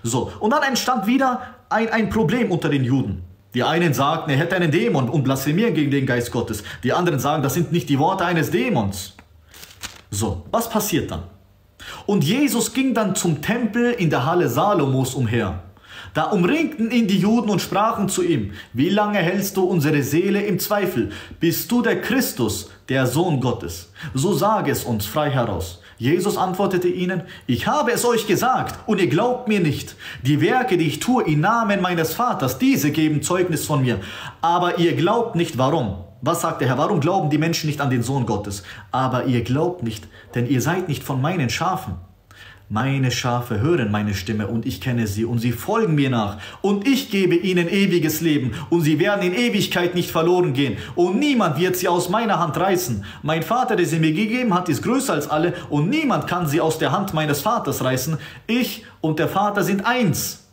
So, und dann entstand wieder ein Problem unter den Juden. Die einen sagten, er hätte einen Dämon und blasphemieren gegen den Geist Gottes. Die anderen sagen, das sind nicht die Worte eines Dämons. So, was passiert dann? Und Jesus ging dann zum Tempel in der Halle Salomos umher. Da umringten ihn die Juden und sprachen zu ihm: Wie lange hältst du unsere Seele im Zweifel? Bist du der Christus, der Sohn Gottes? So sage es uns frei heraus. Jesus antwortete ihnen: Ich habe es euch gesagt und ihr glaubt mir nicht. Die Werke, die ich tue im Namen meines Vaters, diese geben Zeugnis von mir. Aber ihr glaubt nicht. Warum? Was sagt der Herr? Warum glauben die Menschen nicht an den Sohn Gottes? Aber ihr glaubt nicht, denn ihr seid nicht von meinen Schafen. Meine Schafe hören meine Stimme und ich kenne sie und sie folgen mir nach. Und ich gebe ihnen ewiges Leben und sie werden in Ewigkeit nicht verloren gehen. Und niemand wird sie aus meiner Hand reißen. Mein Vater, der sie mir gegeben hat, ist größer als alle und niemand kann sie aus der Hand meines Vaters reißen. Ich und der Vater sind eins.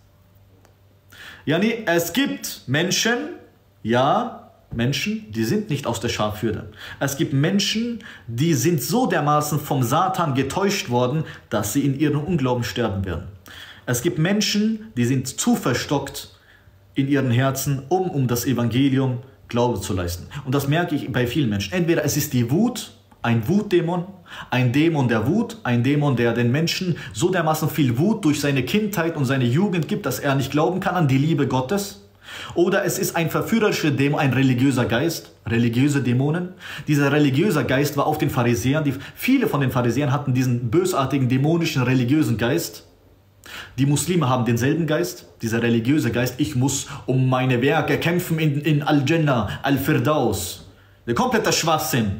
Ja, nee, es gibt Menschen, ja, Menschen, die sind nicht aus der Schafhürde. Es gibt Menschen, die sind so dermaßen vom Satan getäuscht worden, dass sie in ihrem Unglauben sterben werden. Es gibt Menschen, die sind zu verstockt in ihren Herzen, um das Evangelium Glaube zu leisten. Und das merke ich bei vielen Menschen. Entweder es ist die Wut, ein Wutdämon, ein Dämon der Wut, ein Dämon, der den Menschen so dermaßen viel Wut durch seine Kindheit und seine Jugend gibt, dass er nicht glauben kann an die Liebe Gottes. Oder es ist ein verführerischer Dämon, ein religiöser Geist, religiöse Dämonen. Dieser religiöse Geist war auf den Pharisäern. Viele von den Pharisäern hatten diesen bösartigen, dämonischen, religiösen Geist. Die Muslime haben denselben Geist, dieser religiöse Geist. Ich muss um meine Werke kämpfen in Al-Jannah, Al-Firdaus. Der komplette Schwachsinn.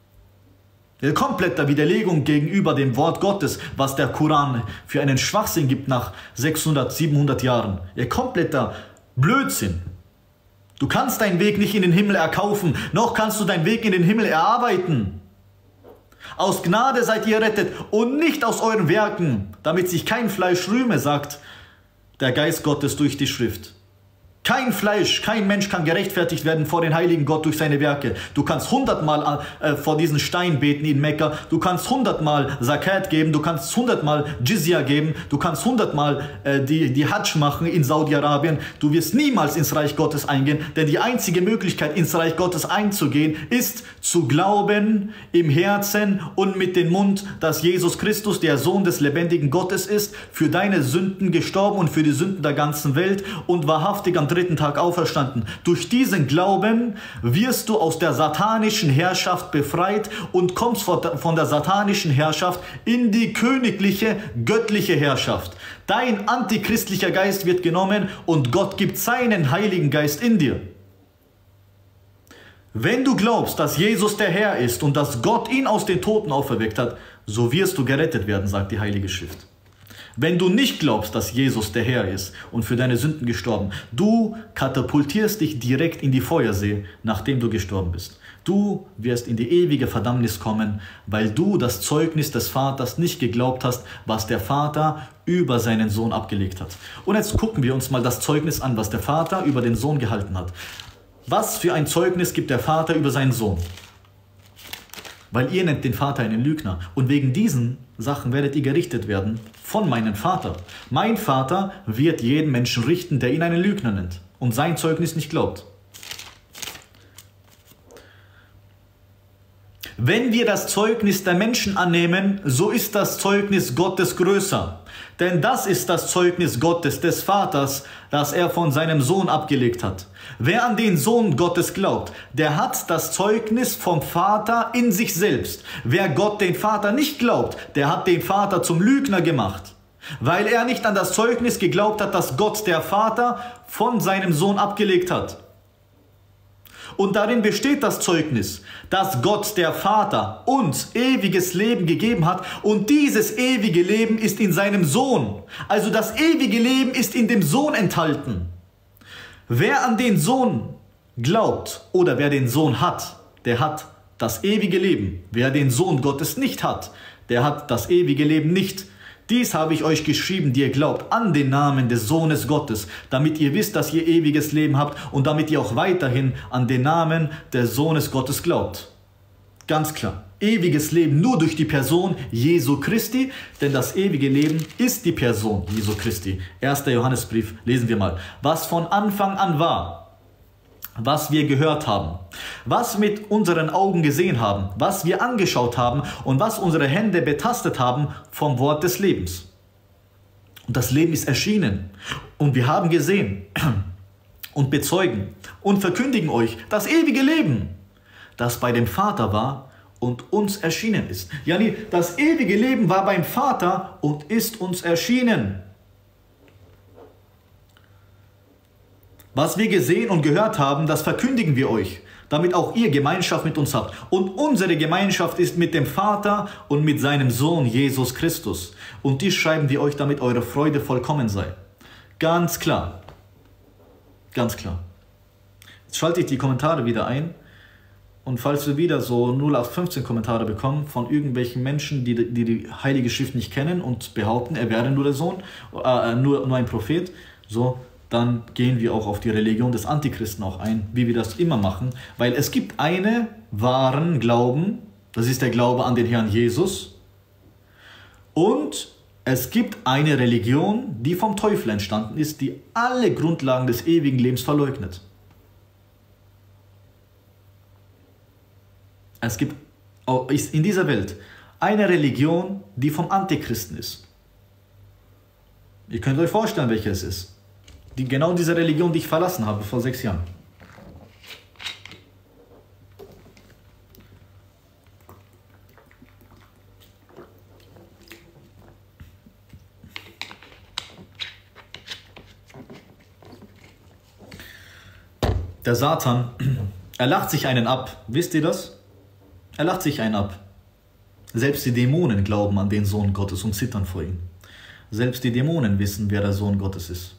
Der komplette Widerlegung gegenüber dem Wort Gottes, was der Koran für einen Schwachsinn gibt nach 600, 700 Jahren. Der komplette Blödsinn. Du kannst deinen Weg nicht in den Himmel erkaufen, noch kannst du deinen Weg in den Himmel erarbeiten. Aus Gnade seid ihr errettet und nicht aus euren Werken, damit sich kein Fleisch rühme, sagt der Geist Gottes durch die Schrift. Kein Fleisch, kein Mensch kann gerechtfertigt werden vor den heiligen Gott durch seine Werke. Du kannst 100-mal vor diesen Stein beten in Mekka, du kannst 100-mal Zakat geben, du kannst 100-mal Jizya geben, du kannst 100-mal die Hajj machen in Saudi-Arabien. Du wirst niemals ins Reich Gottes eingehen, denn die einzige Möglichkeit, ins Reich Gottes einzugehen, ist zu glauben im Herzen und mit dem Mund, dass Jesus Christus der Sohn des lebendigen Gottes ist, für deine Sünden gestorben und für die Sünden der ganzen Welt und wahrhaftig am dritten Tag auferstanden. Durch diesen Glauben wirst du aus der satanischen Herrschaft befreit und kommst von der satanischen Herrschaft in die königliche, göttliche Herrschaft. Dein antichristlicher Geist wird genommen und Gott gibt seinen Heiligen Geist in dir. Wenn du glaubst, dass Jesus der Herr ist und dass Gott ihn aus den Toten auferweckt hat, so wirst du gerettet werden, sagt die Heilige Schrift. Wenn du nicht glaubst, dass Jesus der Herr ist und für deine Sünden gestorben, du katapultierst dich direkt in die Feuersee, nachdem du gestorben bist. Du wirst in die ewige Verdammnis kommen, weil du das Zeugnis des Vaters nicht geglaubt hast, was der Vater über seinen Sohn abgelegt hat. Und jetzt gucken wir uns mal das Zeugnis an, was der Vater über den Sohn gehalten hat. Was für ein Zeugnis gibt der Vater über seinen Sohn? Weil ihr nennt den Vater einen Lügner. Und wegen diesen Sachen werdet ihr gerichtet werden von meinem Vater. Mein Vater wird jeden Menschen richten, der ihn einen Lügner nennt und sein Zeugnis nicht glaubt. Wenn wir das Zeugnis der Menschen annehmen, so ist das Zeugnis Gottes größer. Denn das ist das Zeugnis Gottes, des Vaters, das er von seinem Sohn abgelegt hat. Wer an den Sohn Gottes glaubt, der hat das Zeugnis vom Vater in sich selbst. Wer Gott, den Vater, nicht glaubt, der hat den Vater zum Lügner gemacht. Weil er nicht an das Zeugnis geglaubt hat, das Gott, der Vater, von seinem Sohn abgelegt hat. Und darin besteht das Zeugnis, dass Gott, der Vater, uns ewiges Leben gegeben hat und dieses ewige Leben ist in seinem Sohn. Also das ewige Leben ist in dem Sohn enthalten. Wer an den Sohn glaubt oder wer den Sohn hat, der hat das ewige Leben. Wer den Sohn Gottes nicht hat, der hat das ewige Leben nicht. Dies habe ich euch geschrieben, die ihr glaubt an den Namen des Sohnes Gottes, damit ihr wisst, dass ihr ewiges Leben habt und damit ihr auch weiterhin an den Namen des Sohnes Gottes glaubt. Ganz klar. ewiges Leben nur durch die Person Jesu Christi, denn das ewige Leben ist die Person Jesu Christi. 1. Johannesbrief, lesen wir mal. Was von Anfang an war, was wir gehört haben, was mit unseren Augen gesehen haben, was wir angeschaut haben und was unsere Hände betastet haben vom Wort des Lebens. Und das Leben ist erschienen und wir haben gesehen und bezeugen und verkündigen euch das ewige Leben, das bei dem Vater war und uns erschienen ist. Yani, das ewige Leben war beim Vater und ist uns erschienen. Was wir gesehen und gehört haben, das verkündigen wir euch, damit auch ihr Gemeinschaft mit uns habt. Und unsere Gemeinschaft ist mit dem Vater und mit seinem Sohn Jesus Christus. Und dies schreiben wir euch, damit eure Freude vollkommen sei. Ganz klar. Ganz klar. Jetzt schalte ich die Kommentare wieder ein. Und falls wir wieder so 0815 Kommentare bekommen von irgendwelchen Menschen, die die Heilige Schrift nicht kennen und behaupten, er wäre nur der Sohn, nur ein Prophet, so, dann gehen wir auch auf die Religion des Antichristen auch ein, wie wir das immer machen. Weil es gibt einen wahren Glauben, das ist der Glaube an den Herrn Jesus. Und es gibt eine Religion, die vom Teufel entstanden ist, die alle Grundlagen des ewigen Lebens verleugnet. Es gibt in dieser Welt eine Religion, die vom Antichristen ist. Ihr könnt euch vorstellen, welche es ist. Genau diese Religion, die ich verlassen habe vor 6 Jahren. Der Satan, er lacht sich einen ab. Wisst ihr das? Er lacht sich einen ab. Selbst die Dämonen glauben an den Sohn Gottes und zittern vor ihm. Selbst die Dämonen wissen, wer der Sohn Gottes ist.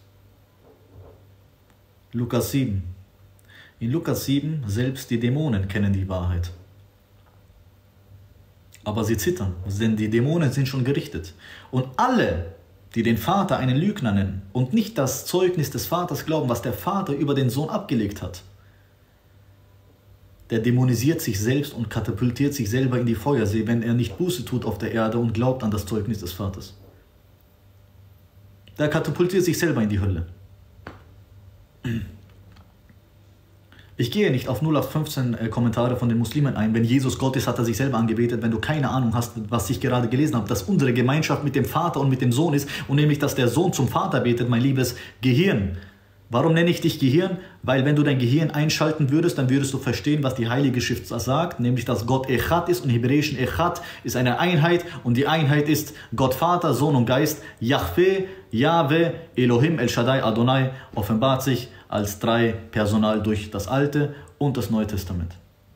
Lukas 7. In Lukas 7, selbst die Dämonen kennen die Wahrheit. Aber sie zittern, denn die Dämonen sind schon gerichtet. Und alle, die den Vater einen Lügner nennen und nicht das Zeugnis des Vaters glauben, was der Vater über den Sohn abgelegt hat, der dämonisiert sich selbst und katapultiert sich selber in die Feuersee, wenn er nicht Buße tut auf der Erde und glaubt an das Zeugnis des Vaters. Der katapultiert sich selber in die Hölle. Ich gehe nicht auf 0815 Kommentare von den Muslimen ein. Wenn Jesus Gott ist, hat er sich selber angebetet. Wenn du keine Ahnung hast, was ich gerade gelesen habe, dass unsere Gemeinschaft mit dem Vater und mit dem Sohn ist und nämlich, dass der Sohn zum Vater betet, mein liebes Gehirn. Warum nenne ich dich Gehirn? Weil wenn du dein Gehirn einschalten würdest, dann würdest du verstehen, was die Heilige Schrift sagt, nämlich, dass Gott Echad ist und im Hebräischen Echad ist eine Einheit und die Einheit ist Gott Vater, Sohn und Geist. Yahweh, Yahweh, Elohim, El Shaddai, Adonai offenbart sich als 3 Personal durch das Alte und das Neue Testament.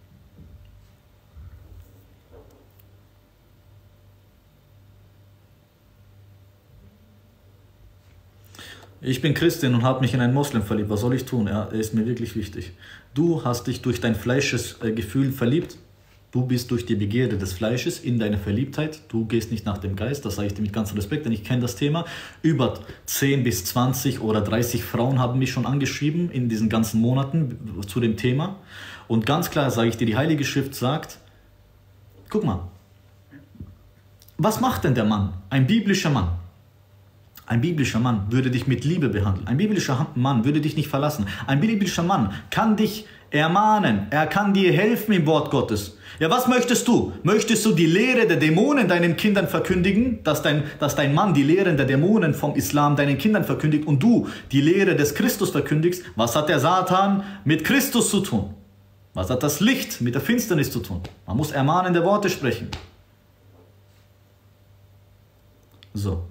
Ich bin Christin und habe mich in einen Moslem verliebt. Was soll ich tun? Er ist mir wirklich wichtig. Du hast dich durch dein Fleischesgefühl verliebt. Du bist durch die Begierde des Fleisches in deine Verliebtheit. Du gehst nicht nach dem Geist. Das sage ich dir mit ganzem Respekt, denn ich kenne das Thema. Über 10 bis 20 oder 30 Frauen haben mich schon angeschrieben in diesen ganzen Monaten zu dem Thema. Und ganz klar sage ich dir, die Heilige Schrift sagt, guck mal, was macht denn der Mann? Ein biblischer Mann. Ein biblischer Mann würde dich mit Liebe behandeln. Ein biblischer Mann würde dich nicht verlassen. Ein biblischer Mann kann dich ermahnen. Er kann dir helfen im Wort Gottes. Ja, was möchtest du? Möchtest du die Lehre der Dämonen deinen Kindern verkündigen? Dass dein Mann die Lehren der Dämonen vom Islam deinen Kindern verkündigt und du die Lehre des Christus verkündigst? Was hat der Satan mit Christus zu tun? Was hat das Licht mit der Finsternis zu tun? Man muss ermahnende Worte sprechen. So.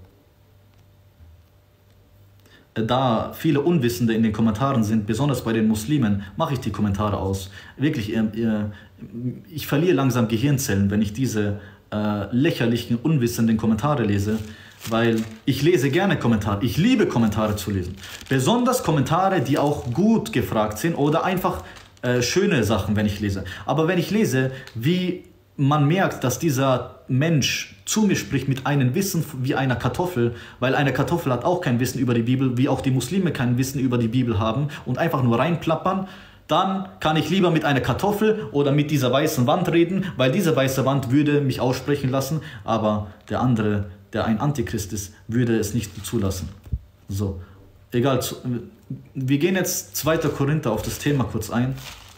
Da viele Unwissende in den Kommentaren sind, besonders bei den Muslimen, mache ich die Kommentare aus. Wirklich, ich verliere langsam Gehirnzellen, wenn ich diese lächerlichen, unwissenden Kommentare lese, weil ich lese gerne Kommentare. Ich liebe Kommentare zu lesen. Besonders Kommentare, die auch gut gefragt sind oder einfach schöne Sachen, wenn ich lese. Aber wenn ich lese, wie man merkt, dass dieser Mensch zu mir spricht mit einem Wissen wie einer Kartoffel, weil eine Kartoffel hat auch kein Wissen über die Bibel, wie auch die Muslime kein Wissen über die Bibel haben und einfach nur reinplappern, dann kann ich lieber mit einer Kartoffel oder mit dieser weißen Wand reden, weil diese weiße Wand würde mich aussprechen lassen, aber der andere, der ein Antichrist ist, würde es nicht zulassen. So, egal. Wir gehen jetzt 2. Korinther auf das Thema kurz ein.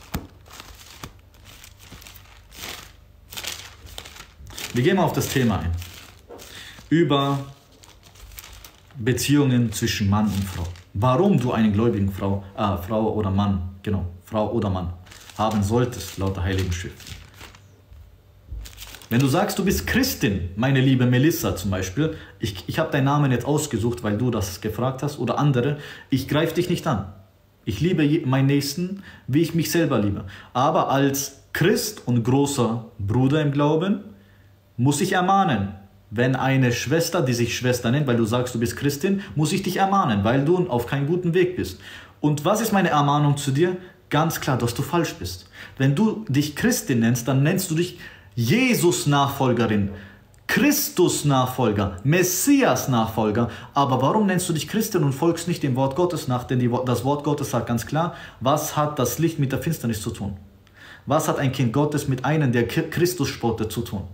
Wir gehen mal auf das Thema ein. Über Beziehungen zwischen Mann und Frau. Warum du einen gläubigen Frau oder Mann, genau, Frau oder Mann haben solltest, laut der Heiligen Schrift. Wenn du sagst, du bist Christin, meine liebe Melissa zum Beispiel, ich habe deinen Namen jetzt ausgesucht, weil du das gefragt hast, oder andere, ich greife dich nicht an. Ich liebe meinen Nächsten, wie ich mich selber liebe. Aber als Christ und großer Bruder im Glauben muss ich ermahnen. Wenn eine Schwester, die sich Schwester nennt, weil du sagst, du bist Christin, muss ich dich ermahnen, weil du auf keinem guten Weg bist. Und was ist meine Ermahnung zu dir? Ganz klar, dass du falsch bist. Wenn du dich Christin nennst, dann nennst du dich Jesus-Nachfolgerin, Christus-Nachfolger, Messias-Nachfolger. Aber warum nennst du dich Christin und folgst nicht dem Wort Gottes nach? Denn das Wort Gottes sagt ganz klar, was hat das Licht mit der Finsternis zu tun? Was hat ein Kind Gottes mit einem, der Christus spottet, zu tun?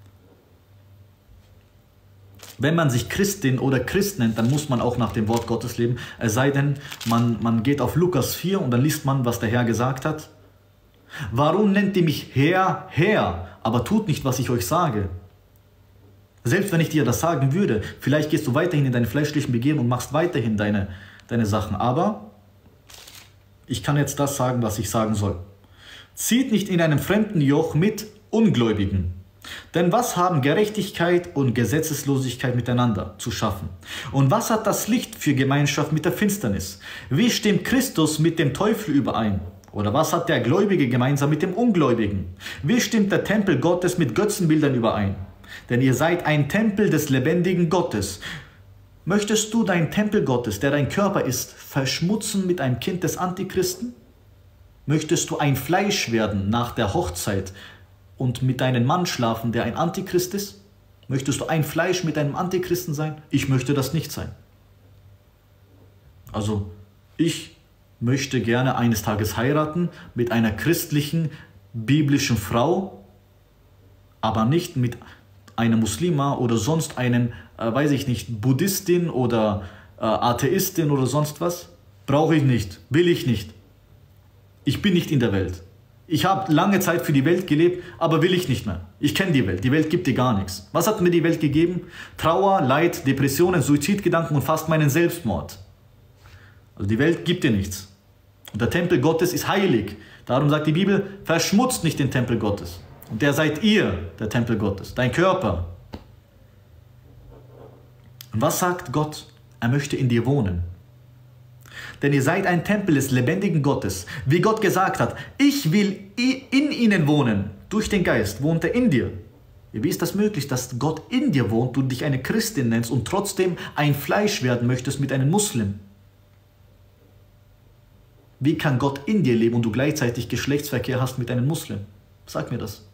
Wenn man sich Christin oder Christ nennt, dann muss man auch nach dem Wort Gottes leben. Es sei denn, man geht auf Lukas 4 und dann liest man, was der Herr gesagt hat. Warum nennt ihr mich Herr, Herr, aber tut nicht, was ich euch sage? Selbst wenn ich dir das sagen würde, vielleicht gehst du weiterhin in deine fleischlichen Begehren und machst weiterhin deine Sachen. Aber ich kann jetzt das sagen, was ich sagen soll. Zieht nicht in einem fremden Joch mit Ungläubigen. Denn was haben Gerechtigkeit und Gesetzeslosigkeit miteinander zu schaffen? Und was hat das Licht für Gemeinschaft mit der Finsternis? Wie stimmt Christus mit dem Teufel überein? Oder was hat der Gläubige gemeinsam mit dem Ungläubigen? Wie stimmt der Tempel Gottes mit Götzenbildern überein? Denn ihr seid ein Tempel des lebendigen Gottes. Möchtest du deinen Tempel Gottes, der dein Körper ist, verschmutzen mit einem Kind des Antichristen? Möchtest du ein Fleisch werden nach der Hochzeit und mit deinem Mann schlafen, der ein Antichrist ist? Möchtest du ein Fleisch mit einem Antichristen sein? Ich möchte das nicht sein. Also, ich möchte gerne eines Tages heiraten mit einer christlichen, biblischen Frau, aber nicht mit einer Muslima oder sonst einen, weiß ich nicht, Buddhistin oder Atheistin oder sonst was. Brauche ich nicht, will ich nicht. Ich bin nicht in der Welt. Ich habe lange Zeit für die Welt gelebt, aber will ich nicht mehr. Ich kenne die Welt. Die Welt gibt dir gar nichts. Was hat mir die Welt gegeben? Trauer, Leid, Depressionen, Suizidgedanken und fast meinen Selbstmord. Also die Welt gibt dir nichts. Und der Tempel Gottes ist heilig. Darum sagt die Bibel, verschmutzt nicht den Tempel Gottes. Und der seid ihr, der Tempel Gottes, dein Körper. Und was sagt Gott? Er möchte in dir wohnen. Denn ihr seid ein Tempel des lebendigen Gottes. Wie Gott gesagt hat, ich will in ihnen wohnen. Durch den Geist wohnt er in dir. Wie ist das möglich, dass Gott in dir wohnt, du dich eine Christin nennst und trotzdem ein Fleisch werden möchtest mit einem Muslim? Wie kann Gott in dir leben und du gleichzeitig Geschlechtsverkehr hast mit einem Muslim? Sag mir das.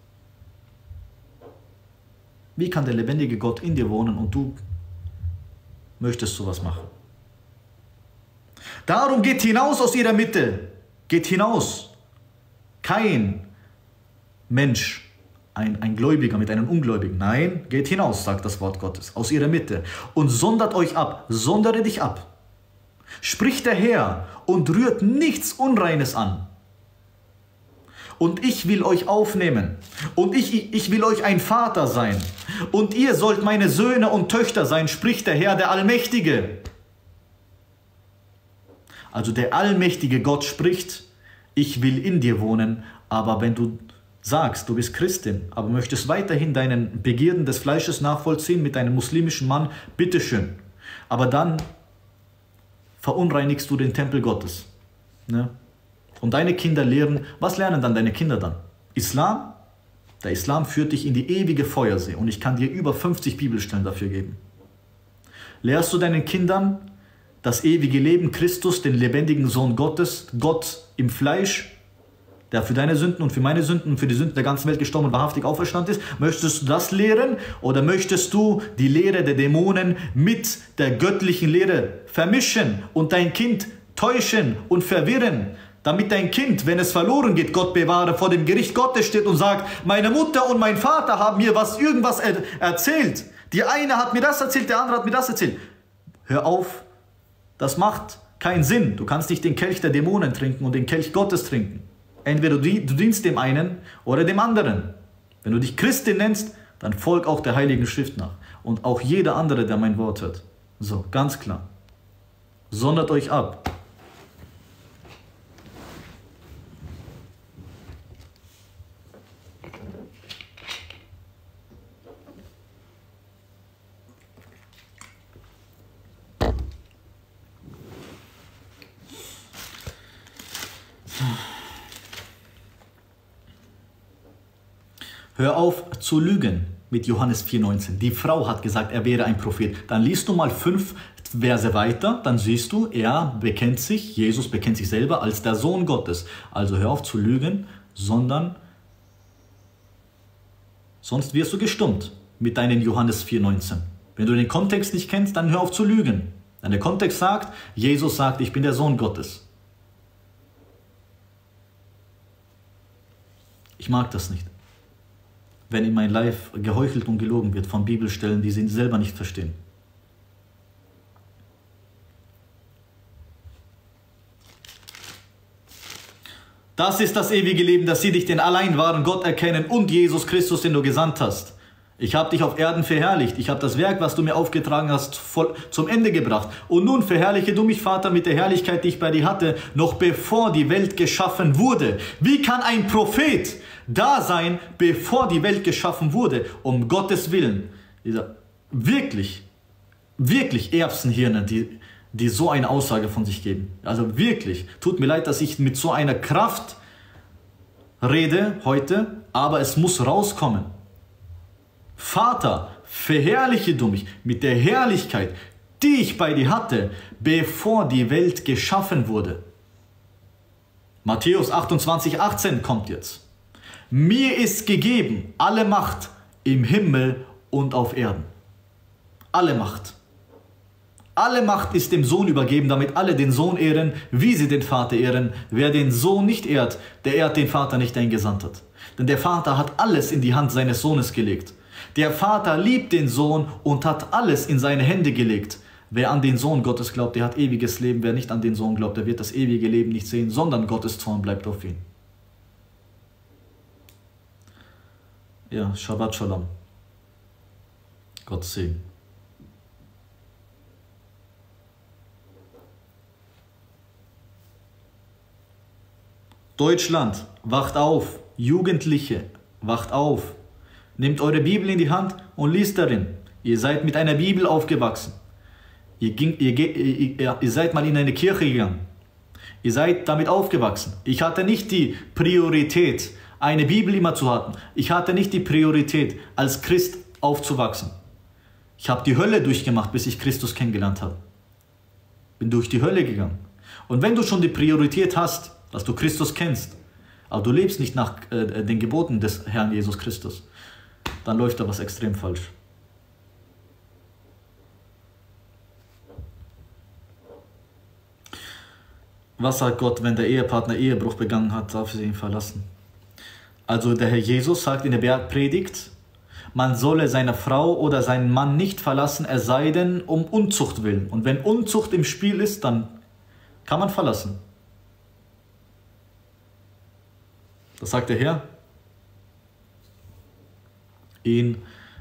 Wie kann der lebendige Gott in dir wohnen und du möchtest sowas machen? Darum geht hinaus aus ihrer Mitte. Geht hinaus. Kein Mensch, ein Gläubiger mit einem Ungläubigen. Nein, geht hinaus, sagt das Wort Gottes, aus ihrer Mitte. Und sondert euch ab, sondere dich ab. Spricht der Herr und rührt nichts Unreines an. Und ich will euch aufnehmen. Und ich will euch ein Vater sein. Und ihr sollt meine Söhne und Töchter sein, spricht der Herr, der Allmächtige. Also der allmächtige Gott spricht, ich will in dir wohnen, aber wenn du sagst, du bist Christin, aber möchtest weiterhin deinen Begierden des Fleisches nachvollziehen mit einem muslimischen Mann, bitteschön. Aber dann verunreinigst du den Tempel Gottes. Ne? Und deine Kinder lehren, was lernen dann deine Kinder dann? Islam? Der Islam führt dich in die ewige Feuersee und ich kann dir über 50 Bibelstellen dafür geben. Lehrst du deinen Kindern das ewige Leben, Christus, den lebendigen Sohn Gottes, Gott im Fleisch, der für deine Sünden und für meine Sünden und für die Sünden der ganzen Welt gestorben und wahrhaftig auferstanden ist? Möchtest du das lehren oder möchtest du die Lehre der Dämonen mit der göttlichen Lehre vermischen und dein Kind täuschen und verwirren? Damit dein Kind, wenn es verloren geht, Gott bewahre, vor dem Gericht Gottes steht und sagt, meine Mutter und mein Vater haben mir irgendwas erzählt. Die eine hat mir das erzählt, der andere hat mir das erzählt. Hör auf, das macht keinen Sinn. Du kannst nicht den Kelch der Dämonen trinken und den Kelch Gottes trinken. Entweder du dienst dem einen oder dem anderen. Wenn du dich Christin nennst, dann folg auch der Heiligen Schrift nach. Und auch jeder andere, der mein Wort hört. So, ganz klar. Sondert euch ab. Hör auf zu lügen mit Johannes 4,19. Die Frau hat gesagt, er wäre ein Prophet. Dann liest du mal 5 Verse weiter, dann siehst du, er bekennt sich, Jesus bekennt sich selber als der Sohn Gottes. Also hör auf zu lügen, sondern sonst wirst du gestummt mit deinen Johannes 4,19. Wenn du den Kontext nicht kennst, dann hör auf zu lügen. Denn der Kontext sagt, Jesus sagt, ich bin der Sohn Gottes. Ich mag das nicht. Wenn in mein Live geheuchelt und gelogen wird von Bibelstellen, die sie selber nicht verstehen. Das ist das ewige Leben, dass sie dich den allein wahren Gott erkennen und Jesus Christus, den du gesandt hast. Ich habe dich auf Erden verherrlicht. Ich habe das Werk, was du mir aufgetragen hast, zum Ende gebracht. Und nun verherrliche du mich, Vater, mit der Herrlichkeit, die ich bei dir hatte, noch bevor die Welt geschaffen wurde. Wie kann ein Prophet da sein, bevor die Welt geschaffen wurde? Um Gottes Willen. Wirklich Erbsenhirne, die so eine Aussage von sich geben. Also wirklich. Tut mir leid, dass ich mit so einer Kraft rede heute, aber es muss rauskommen. Vater, verherrliche du mich mit der Herrlichkeit, die ich bei dir hatte, bevor die Welt geschaffen wurde. Matthäus 28,18 kommt jetzt. Mir ist gegeben alle Macht im Himmel und auf Erden. Alle Macht. Alle Macht ist dem Sohn übergeben, damit alle den Sohn ehren, wie sie den Vater ehren. Wer den Sohn nicht ehrt, der ehrt den Vater nicht, der ihn gesandt hat. Denn der Vater hat alles in die Hand seines Sohnes gelegt. Der Vater liebt den Sohn und hat alles in seine Hände gelegt. Wer an den Sohn Gottes glaubt, der hat ewiges Leben. Wer nicht an den Sohn glaubt, der wird das ewige Leben nicht sehen, sondern Gottes Zorn bleibt auf ihn. Ja, Shabbat Shalom. Gott Segen. Deutschland, wacht auf. Jugendliche, wacht auf. Nehmt eure Bibel in die Hand und liest darin. Ihr seid mit einer Bibel aufgewachsen. Ihr seid mal in eine Kirche gegangen. Ihr seid damit aufgewachsen. Ich hatte nicht die Priorität, eine Bibel immer zu haben. Ich hatte nicht die Priorität, als Christ aufzuwachsen. Ich habe die Hölle durchgemacht, bis ich Christus kennengelernt habe. Bin durch die Hölle gegangen. Und wenn du schon die Priorität hast, dass du Christus kennst, aber du lebst nicht nach den Geboten des Herrn Jesus Christus, dann läuft da was extrem falsch. Was sagt Gott, wenn der Ehepartner Ehebruch begangen hat, darf sie ihn verlassen? Also der Herr Jesus sagt in der Bergpredigt, man solle seine Frau oder seinen Mann nicht verlassen, es sei denn um Unzucht willen. Und wenn Unzucht im Spiel ist, dann kann man verlassen. Das sagt der Herr in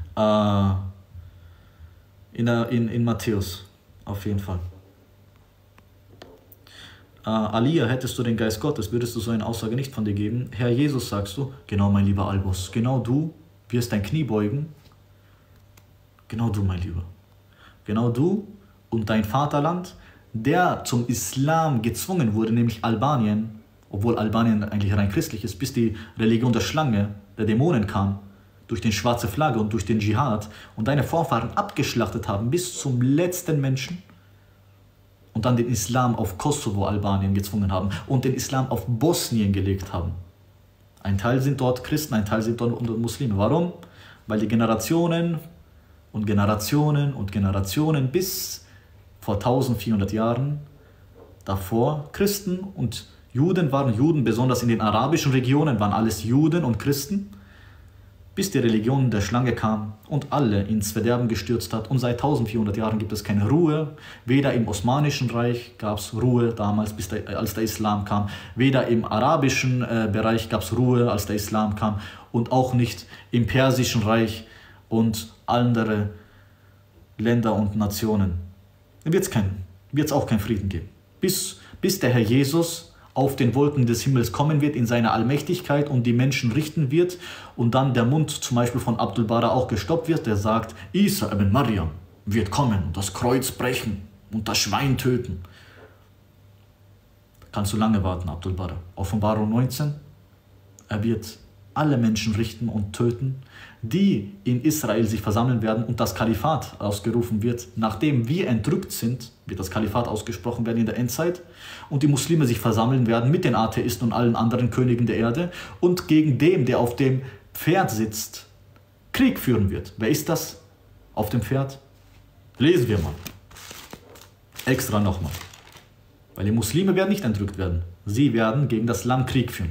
Matthäus, auf jeden Fall. Alia, hättest du den Geist Gottes, würdest du so eine Aussage nicht von dir geben. Herr Jesus, sagst du, genau mein lieber Albus, genau du wirst dein Knie beugen. Genau du, mein Lieber. Genau du und dein Vaterland, der zum Islam gezwungen wurde, nämlich Albanien, obwohl Albanien eigentlich rein christlich ist, bis die Religion der Schlange, der Dämonen kam, durch die schwarze Flagge und durch den Dschihad und deine Vorfahren abgeschlachtet haben, bis zum letzten Menschen und dann den Islam auf Kosovo, Albanien gezwungen haben und den Islam auf Bosnien gelegt haben. Ein Teil sind dort Christen, ein Teil sind dort Muslime. Warum? Weil die Generationen und Generationen und Generationen bis vor 1400 Jahren davor Christen und Juden waren Juden, besonders in den arabischen Regionen waren alles Juden und Christen, bis die Religion der Schlange kam und alle ins Verderben gestürzt hat. Und seit 1400 Jahren gibt es keine Ruhe. Weder im Osmanischen Reich gab es Ruhe damals, als der Islam kam. Weder im arabischen Bereich gab es Ruhe, als der Islam kam. Und auch nicht im Persischen Reich und andere Länder und Nationen. Wird es auch keinen Frieden geben. Bis der Herr Jesus auf den Wolken des Himmels kommen wird in seiner Allmächtigkeit und die Menschen richten wird und dann der Mund zum Beispiel von Abdul Bara auch gestoppt wird, der sagt, Isa ibn Maryam wird kommen, das Kreuz brechen und das Schwein töten. Kannst du lange warten, Abdul Bara. Offenbarung 19, er wird alle Menschen richten und töten, die in Israel sich versammeln werden und das Kalifat ausgerufen wird. Nachdem wir entrückt sind, wird das Kalifat ausgesprochen werden in der Endzeit und die Muslime sich versammeln werden mit den Atheisten und allen anderen Königen der Erde und gegen den, der auf dem Pferd sitzt, Krieg führen wird. Wer ist das auf dem Pferd? Lesen wir mal. Extra nochmal. Weil die Muslime werden nicht entrückt werden. Sie werden gegen das Lamm Krieg führen.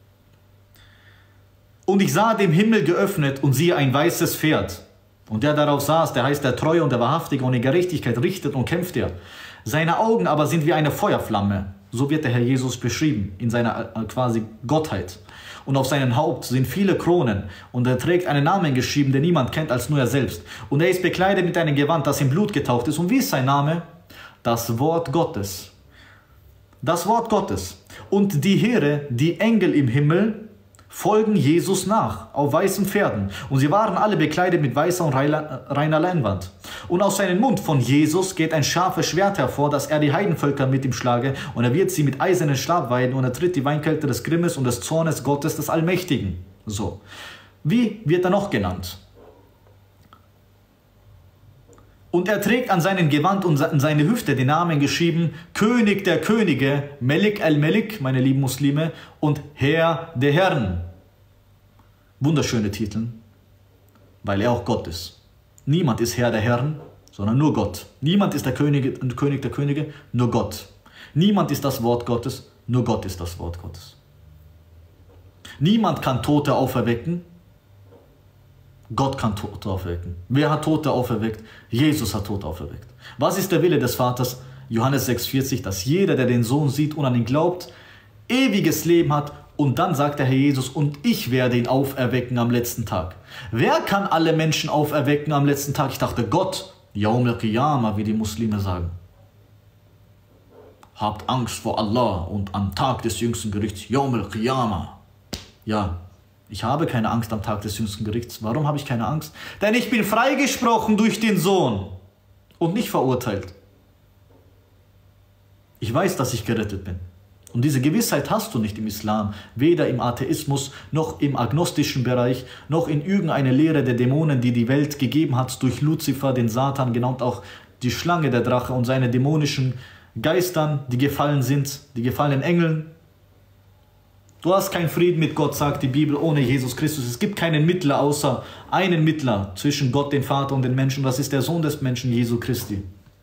Und ich sah den Himmel geöffnet und siehe ein weißes Pferd. Und der darauf saß, der heißt der Treue und der Wahrhaftige und in Gerechtigkeit richtet und kämpft er. Seine Augen aber sind wie eine Feuerflamme. So wird der Herr Jesus beschrieben in seiner quasi Gottheit. Und auf seinem Haupt sind viele Kronen. Und er trägt einen Namen geschrieben, den niemand kennt als nur er selbst. Und er ist bekleidet mit einem Gewand, das in Blut getaucht ist. Und wie ist sein Name? Das Wort Gottes. Das Wort Gottes. Und die Heere, die Engel im Himmel, folgen Jesus nach, auf weißen Pferden. Und sie waren alle bekleidet mit weißer und reiner Leinwand. Und aus seinem Mund von Jesus geht ein scharfes Schwert hervor, dass er die Heidenvölker mit ihm schlage. Und er wird sie mit eisernen Stab weiden und er tritt die Weinkelter des Grimmes und des Zornes Gottes des Allmächtigen. So. Wie wird er noch genannt? Und er trägt an seinem Gewand und an seine Hüfte den Namen geschrieben, König der Könige, Melik el-Melik, meine lieben Muslime, und Herr der Herren. Wunderschöne Titel, weil er auch Gott ist. Niemand ist Herr der Herren, sondern nur Gott. Niemand ist der König der Könige, nur Gott. Niemand ist das Wort Gottes, nur Gott ist das Wort Gottes. Niemand kann Tote auferwecken, Gott kann Tote auferwecken. Wer hat Tote auferweckt? Jesus hat Tote auferweckt. Was ist der Wille des Vaters? Johannes 6,40, dass jeder, der den Sohn sieht und an ihn glaubt, ewiges Leben hat. Und dann sagt der Herr Jesus, und ich werde ihn auferwecken am letzten Tag. Wer kann alle Menschen auferwecken am letzten Tag? Ich dachte, Gott. Yaum al-Qiyamah, wie die Muslime sagen. Habt Angst vor Allah und am Tag des jüngsten Gerichts. Yaum al-Qiyamah. Ja. Ich habe keine Angst am Tag des jüngsten Gerichts. Warum habe ich keine Angst? Denn ich bin freigesprochen durch den Sohn und nicht verurteilt. Ich weiß, dass ich gerettet bin. Und diese Gewissheit hast du nicht im Islam, weder im Atheismus, noch im agnostischen Bereich, noch in irgendeiner Lehre der Dämonen, die die Welt gegeben hat durch Luzifer, den Satan, genannt auch die Schlange, der Drache und seine dämonischen Geistern, die gefallen sind, die gefallenen Engeln. Du hast keinen Frieden mit Gott, sagt die Bibel, ohne Jesus Christus. Es gibt keinen Mittler, außer einen Mittler zwischen Gott, dem Vater und den Menschen. Das ist der Sohn des Menschen, Jesu Christi.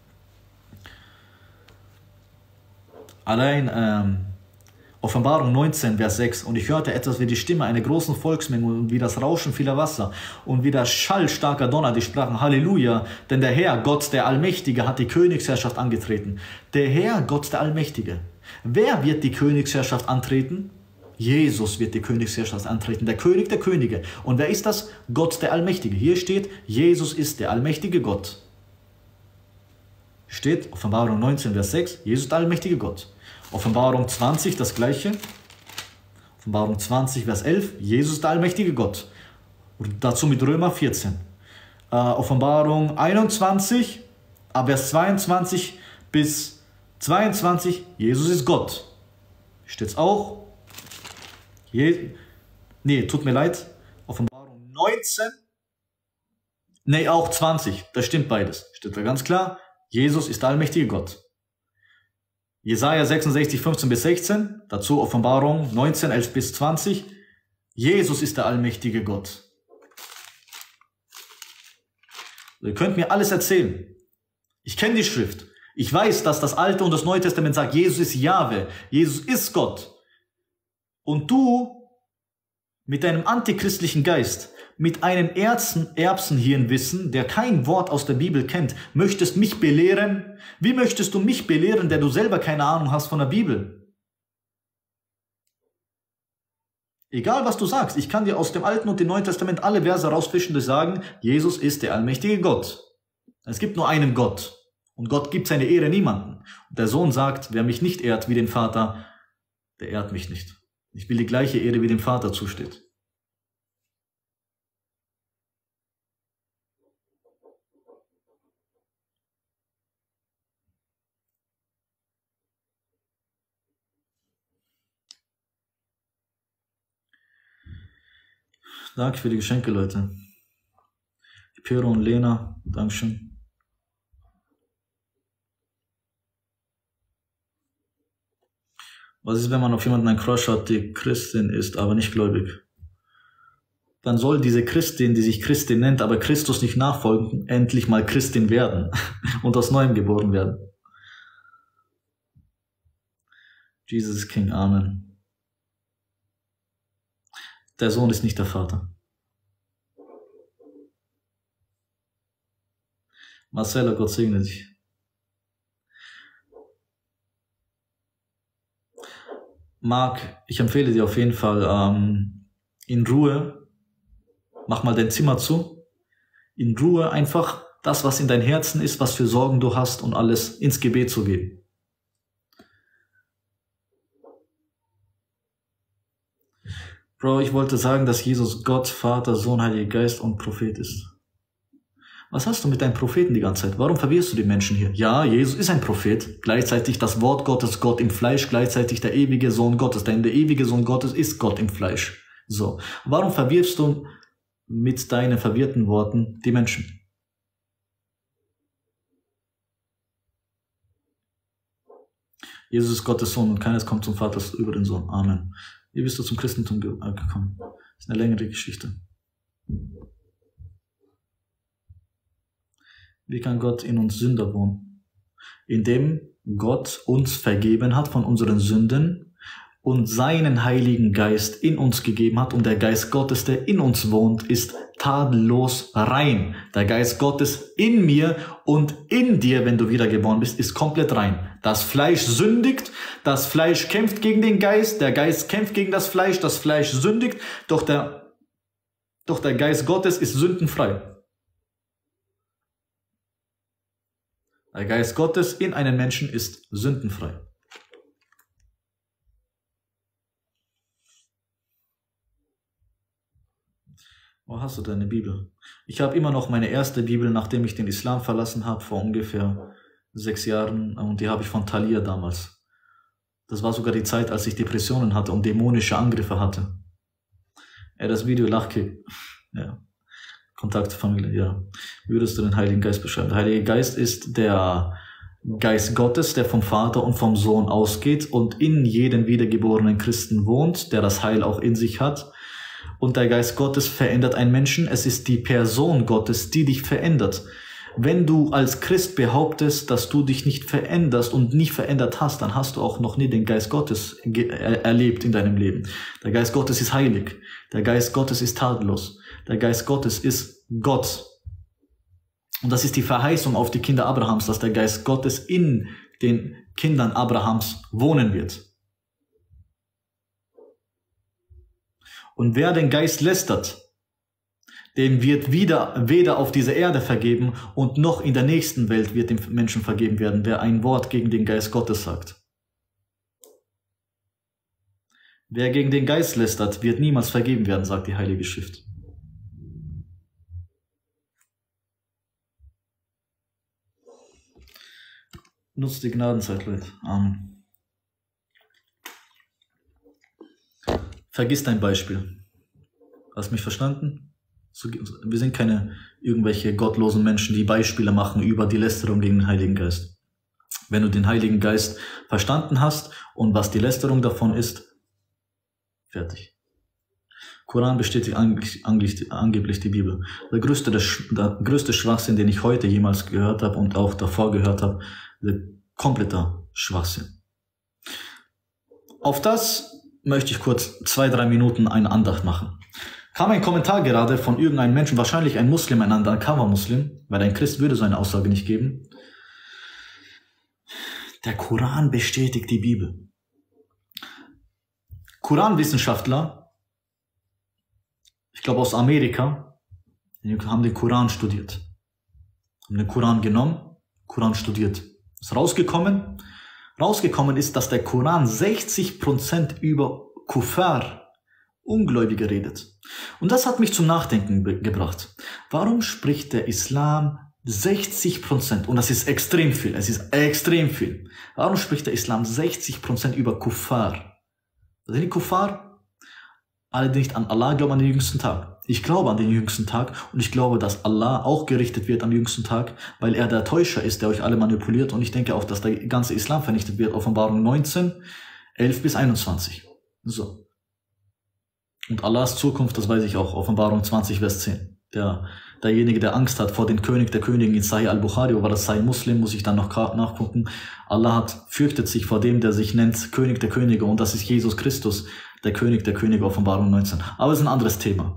Allein Offenbarung 19, Vers 6. Und ich hörte etwas wie die Stimme einer großen Volksmenge und wie das Rauschen vieler Wasser und wie der Schall starker Donner, die sprachen Halleluja, denn der Herr, Gott der Allmächtige, hat die Königsherrschaft angetreten. Der Herr, Gott der Allmächtige. Wer wird die Königsherrschaft antreten? Jesus wird die Königsherrschaft antreten, der König der Könige. Und wer ist das? Gott der Allmächtige. Hier steht, Jesus ist der allmächtige Gott. Steht Offenbarung 19, Vers 6, Jesus ist der allmächtige Gott. Offenbarung 20, das gleiche. Offenbarung 20, Vers 11, Jesus ist der allmächtige Gott. Und dazu mit Römer 14. Offenbarung 21, Vers 22 bis 22, Jesus ist Gott. Steht es auch. Nee, tut mir leid. Offenbarung 19. Nee, auch 20. Das stimmt beides. Steht da ganz klar. Jesus ist der allmächtige Gott. Jesaja 66, 15 bis 16. Dazu Offenbarung 19, 11 bis 20. Jesus ist der allmächtige Gott. Ihr könnt mir alles erzählen. Ich kenne die Schrift. Ich weiß, dass das Alte und das Neue Testament sagt, Jesus ist Jahwe, Jesus ist Gott. Und du mit deinem antichristlichen Geist, mit einem Erbsenhirnwissen, der kein Wort aus der Bibel kennt, möchtest mich belehren? Wie möchtest du mich belehren, der du selber keine Ahnung hast von der Bibel? Egal, was du sagst, ich kann dir aus dem Alten und dem Neuen Testament alle Verse rausfischen, die sagen, Jesus ist der allmächtige Gott. Es gibt nur einen Gott. Und Gott gibt seine Ehre niemandem. Und der Sohn sagt, wer mich nicht ehrt wie den Vater, der ehrt mich nicht. Ich will die gleiche Ehre wie dem Vater zusteht. Danke für die Geschenke, Leute. Piero und Lena, Dankeschön. Was ist, wenn man auf jemanden einen Crush hat, die Christin ist, aber nicht gläubig? Dann soll diese Christin, die sich Christin nennt, aber Christus nicht nachfolgen, endlich mal Christin werden und aus Neuem geboren werden. Jesus ist King, Amen. Der Sohn ist nicht der Vater. Marcella, Gott segne dich. Marc, ich empfehle dir auf jeden Fall in Ruhe, mach mal dein Zimmer zu, in Ruhe einfach das, was in dein Herzen ist, was für Sorgen du hast und alles ins Gebet zu geben. Bro, ich wollte sagen, dass Jesus Gott, Vater, Sohn, Heiliger Geist und Prophet ist. Was hast du mit deinen Propheten die ganze Zeit? Warum verwirrst du die Menschen hier? Ja, Jesus ist ein Prophet, gleichzeitig das Wort Gottes, Gott im Fleisch, gleichzeitig der ewige Sohn Gottes, denn der ewige Sohn Gottes ist Gott im Fleisch. So, warum verwirrst du mit deinen verwirrten Worten die Menschen? Jesus ist Gottes Sohn und keines kommt zum Vater über den Sohn. Amen. Wie bist du zum Christentum gekommen? Das ist eine längere Geschichte. Wie kann Gott in uns Sünder wohnen? Indem Gott uns vergeben hat von unseren Sünden und seinen Heiligen Geist in uns gegeben hat. Und der Geist Gottes, der in uns wohnt, ist tadellos rein. Der Geist Gottes in mir und in dir, wenn du wiedergeboren bist, ist komplett rein. Das Fleisch sündigt, das Fleisch kämpft gegen den Geist, der Geist kämpft gegen das Fleisch sündigt, doch der Geist Gottes ist sündenfrei. Der Geist Gottes in einem Menschen ist sündenfrei. Wo hast du deine Bibel? Ich habe immer noch meine erste Bibel, nachdem ich den Islam verlassen habe, vor ungefähr 6 Jahren. Und die habe ich von Thalia damals. Das war sogar die Zeit, als ich Depressionen hatte und dämonische Angriffe hatte. Das Video Lachkick. Ja. Kontakt, Familie, ja. Wie würdest du den Heiligen Geist beschreiben? Der Heilige Geist ist der Geist Gottes, der vom Vater und vom Sohn ausgeht und in jedem wiedergeborenen Christen wohnt, der das Heil auch in sich hat. Und der Geist Gottes verändert einen Menschen. Es ist die Person Gottes, die dich verändert. Wenn du als Christ behauptest, dass du dich nicht veränderst und nicht verändert hast, dann hast du auch noch nie den Geist Gottes erlebt in deinem Leben. Der Geist Gottes ist heilig. Der Geist Gottes ist tadellos. Der Geist Gottes ist Gott. Und das ist die Verheißung auf die Kinder Abrahams, dass der Geist Gottes in den Kindern Abrahams wohnen wird. Und wer den Geist lästert, dem wird weder auf dieser Erde vergeben und noch in der nächsten Welt wird dem Menschen vergeben werden, wer ein Wort gegen den Geist Gottes sagt. Wer gegen den Geist lästert, wird niemals vergeben werden, sagt die Heilige Schrift. Nutzt die Gnadenzeit, Leute. Amen. Vergiss dein Beispiel. Hast du mich verstanden? Wir sind keine irgendwelche gottlosen Menschen, die Beispiele machen über die Lästerung gegen den Heiligen Geist. Wenn du den Heiligen Geist verstanden hast und was die Lästerung davon ist, fertig. Koran bestätigt angeblich die Bibel. Der größte Schwachsinn, den ich heute jemals gehört habe und auch davor gehört habe, der kompletter Schwachsinn. Auf das möchte ich kurz 2-3 Minuten eine Andacht machen. Kam ein Kommentar gerade von irgendeinem Menschen, wahrscheinlich ein Muslim, ein Undercover-Muslim, weil ein Christ würde so eine Aussage nicht geben. Der Koran bestätigt die Bibel. Koranwissenschaftler, ich glaube aus Amerika, die haben den Koran studiert. Haben den Koran genommen, Koran studiert. Ist rausgekommen? Rausgekommen ist, dass der Koran 60% über Kuffar, Ungläubige redet. Und das hat mich zum Nachdenken gebracht. Warum spricht der Islam 60%? Und das ist extrem viel. Es ist extrem viel. Warum spricht der Islam 60% über Kuffar? Das sind die Kuffar? Alle, die nicht an Allah glauben, an den jüngsten Tag. Ich glaube an den jüngsten Tag und ich glaube, dass Allah auch gerichtet wird am jüngsten Tag, weil er der Täuscher ist, der euch alle manipuliert. Und ich denke auch, dass der ganze Islam vernichtet wird. Offenbarung 19, 11 bis 21. So. Und Allahs Zukunft, das weiß ich auch. Offenbarung 20, Vers 10. Derjenige, der Angst hat vor dem König der Könige in Sahih al-Bukhari, aber das sei Muslim, muss ich dann noch nachgucken. Allah fürchtet sich vor dem, der sich nennt König der Könige, und das ist Jesus Christus, der König der Könige, Offenbarung 19. Aber es ist ein anderes Thema.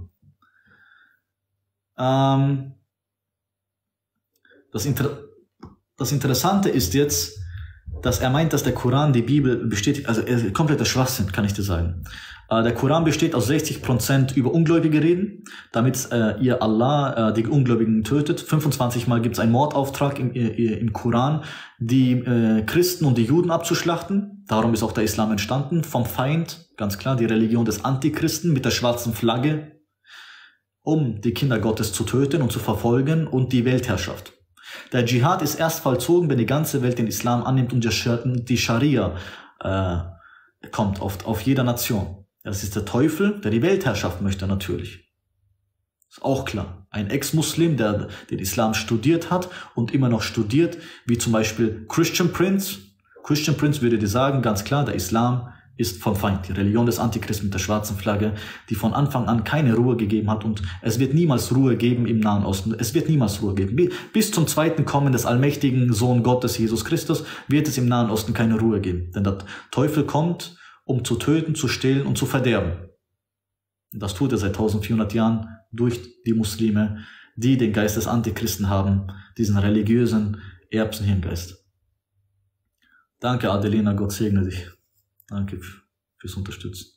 Das Interessante ist jetzt, dass er meint, dass der Koran die Bibel bestätigt, also kompletter Schwachsinn, kann ich dir sagen. Der Koran besteht aus 60% über Ungläubige reden, damit ihr Allah die Ungläubigen tötet. 25 Mal gibt es einen Mordauftrag im Koran, die Christen und die Juden abzuschlachten. Darum ist auch der Islam entstanden, vom Feind, ganz klar, die Religion des Antichristen mit der schwarzen Flagge, um die Kinder Gottes zu töten und zu verfolgen, und die Weltherrschaft. Der Dschihad ist erst vollzogen, wenn die ganze Welt den Islam annimmt und die Scharia kommt auf jeder Nation. Das ist der Teufel, der die Weltherrschaft möchte natürlich. Ist auch klar. Ein Ex-Muslim, der den Islam studiert hat und immer noch studiert, wie zum Beispiel Christian Prince. Christian Prince würde dir sagen, ganz klar, der Islam ist vom Feind. Die Religion des Antichristen mit der schwarzen Flagge, die von Anfang an keine Ruhe gegeben hat, und es wird niemals Ruhe geben im Nahen Osten. Es wird niemals Ruhe geben. Bis zum zweiten Kommen des allmächtigen Sohn Gottes, Jesus Christus, wird es im Nahen Osten keine Ruhe geben. Denn der Teufel kommt, um zu töten, zu stehlen und zu verderben. Und das tut er seit 1400 Jahren durch die Muslime, die den Geist des Antichristen haben, diesen religiösen Erbsenhirngeist. Danke, Adelina, Gott segne dich. Danke fürs Unterstützen.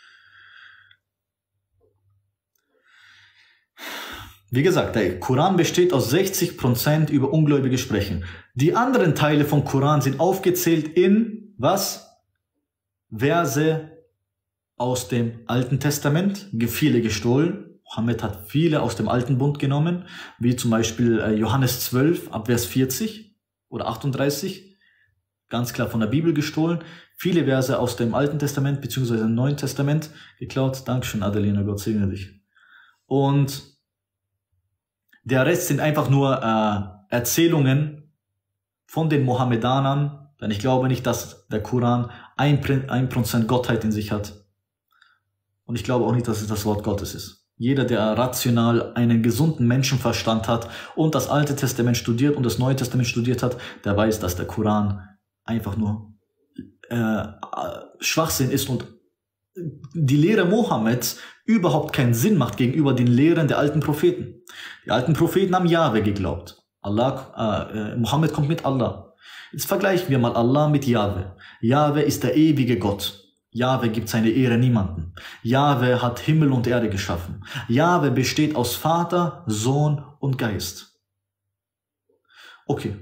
Wie gesagt, der Koran besteht aus 60% über ungläubige Sprechen. Die anderen Teile vom Koran sind aufgezählt in, was? Verse aus dem Alten Testament, viele gestohlen. Mohammed hat viele aus dem Alten Bund genommen, wie zum Beispiel Johannes 12, ab Vers 40 oder 38. Ganz klar von der Bibel gestohlen. Viele Verse aus dem Alten Testament bzw. dem Neuen Testament geklaut. Dankeschön, Adelina, Gott segne dich. Und der Rest sind einfach nur Erzählungen von den Mohammedanern, denn ich glaube nicht, dass der Koran 1% Gottheit in sich hat. Und ich glaube auch nicht, dass es das Wort Gottes ist. Jeder, der rational einen gesunden Menschenverstand hat und das Alte Testament studiert und das Neue Testament studiert hat, der weiß, dass der Koran einfach nur Schwachsinn ist und die Lehre Mohammeds überhaupt keinen Sinn macht gegenüber den Lehren der alten Propheten. Die alten Propheten haben Jahwe geglaubt. Mohammed kommt mit Allah. Jetzt vergleichen wir mal Allah mit Jahwe. Jahwe ist der ewige Gott. Jahwe gibt seine Ehre niemandem. Jahwe hat Himmel und Erde geschaffen. Jahwe besteht aus Vater, Sohn und Geist. Okay.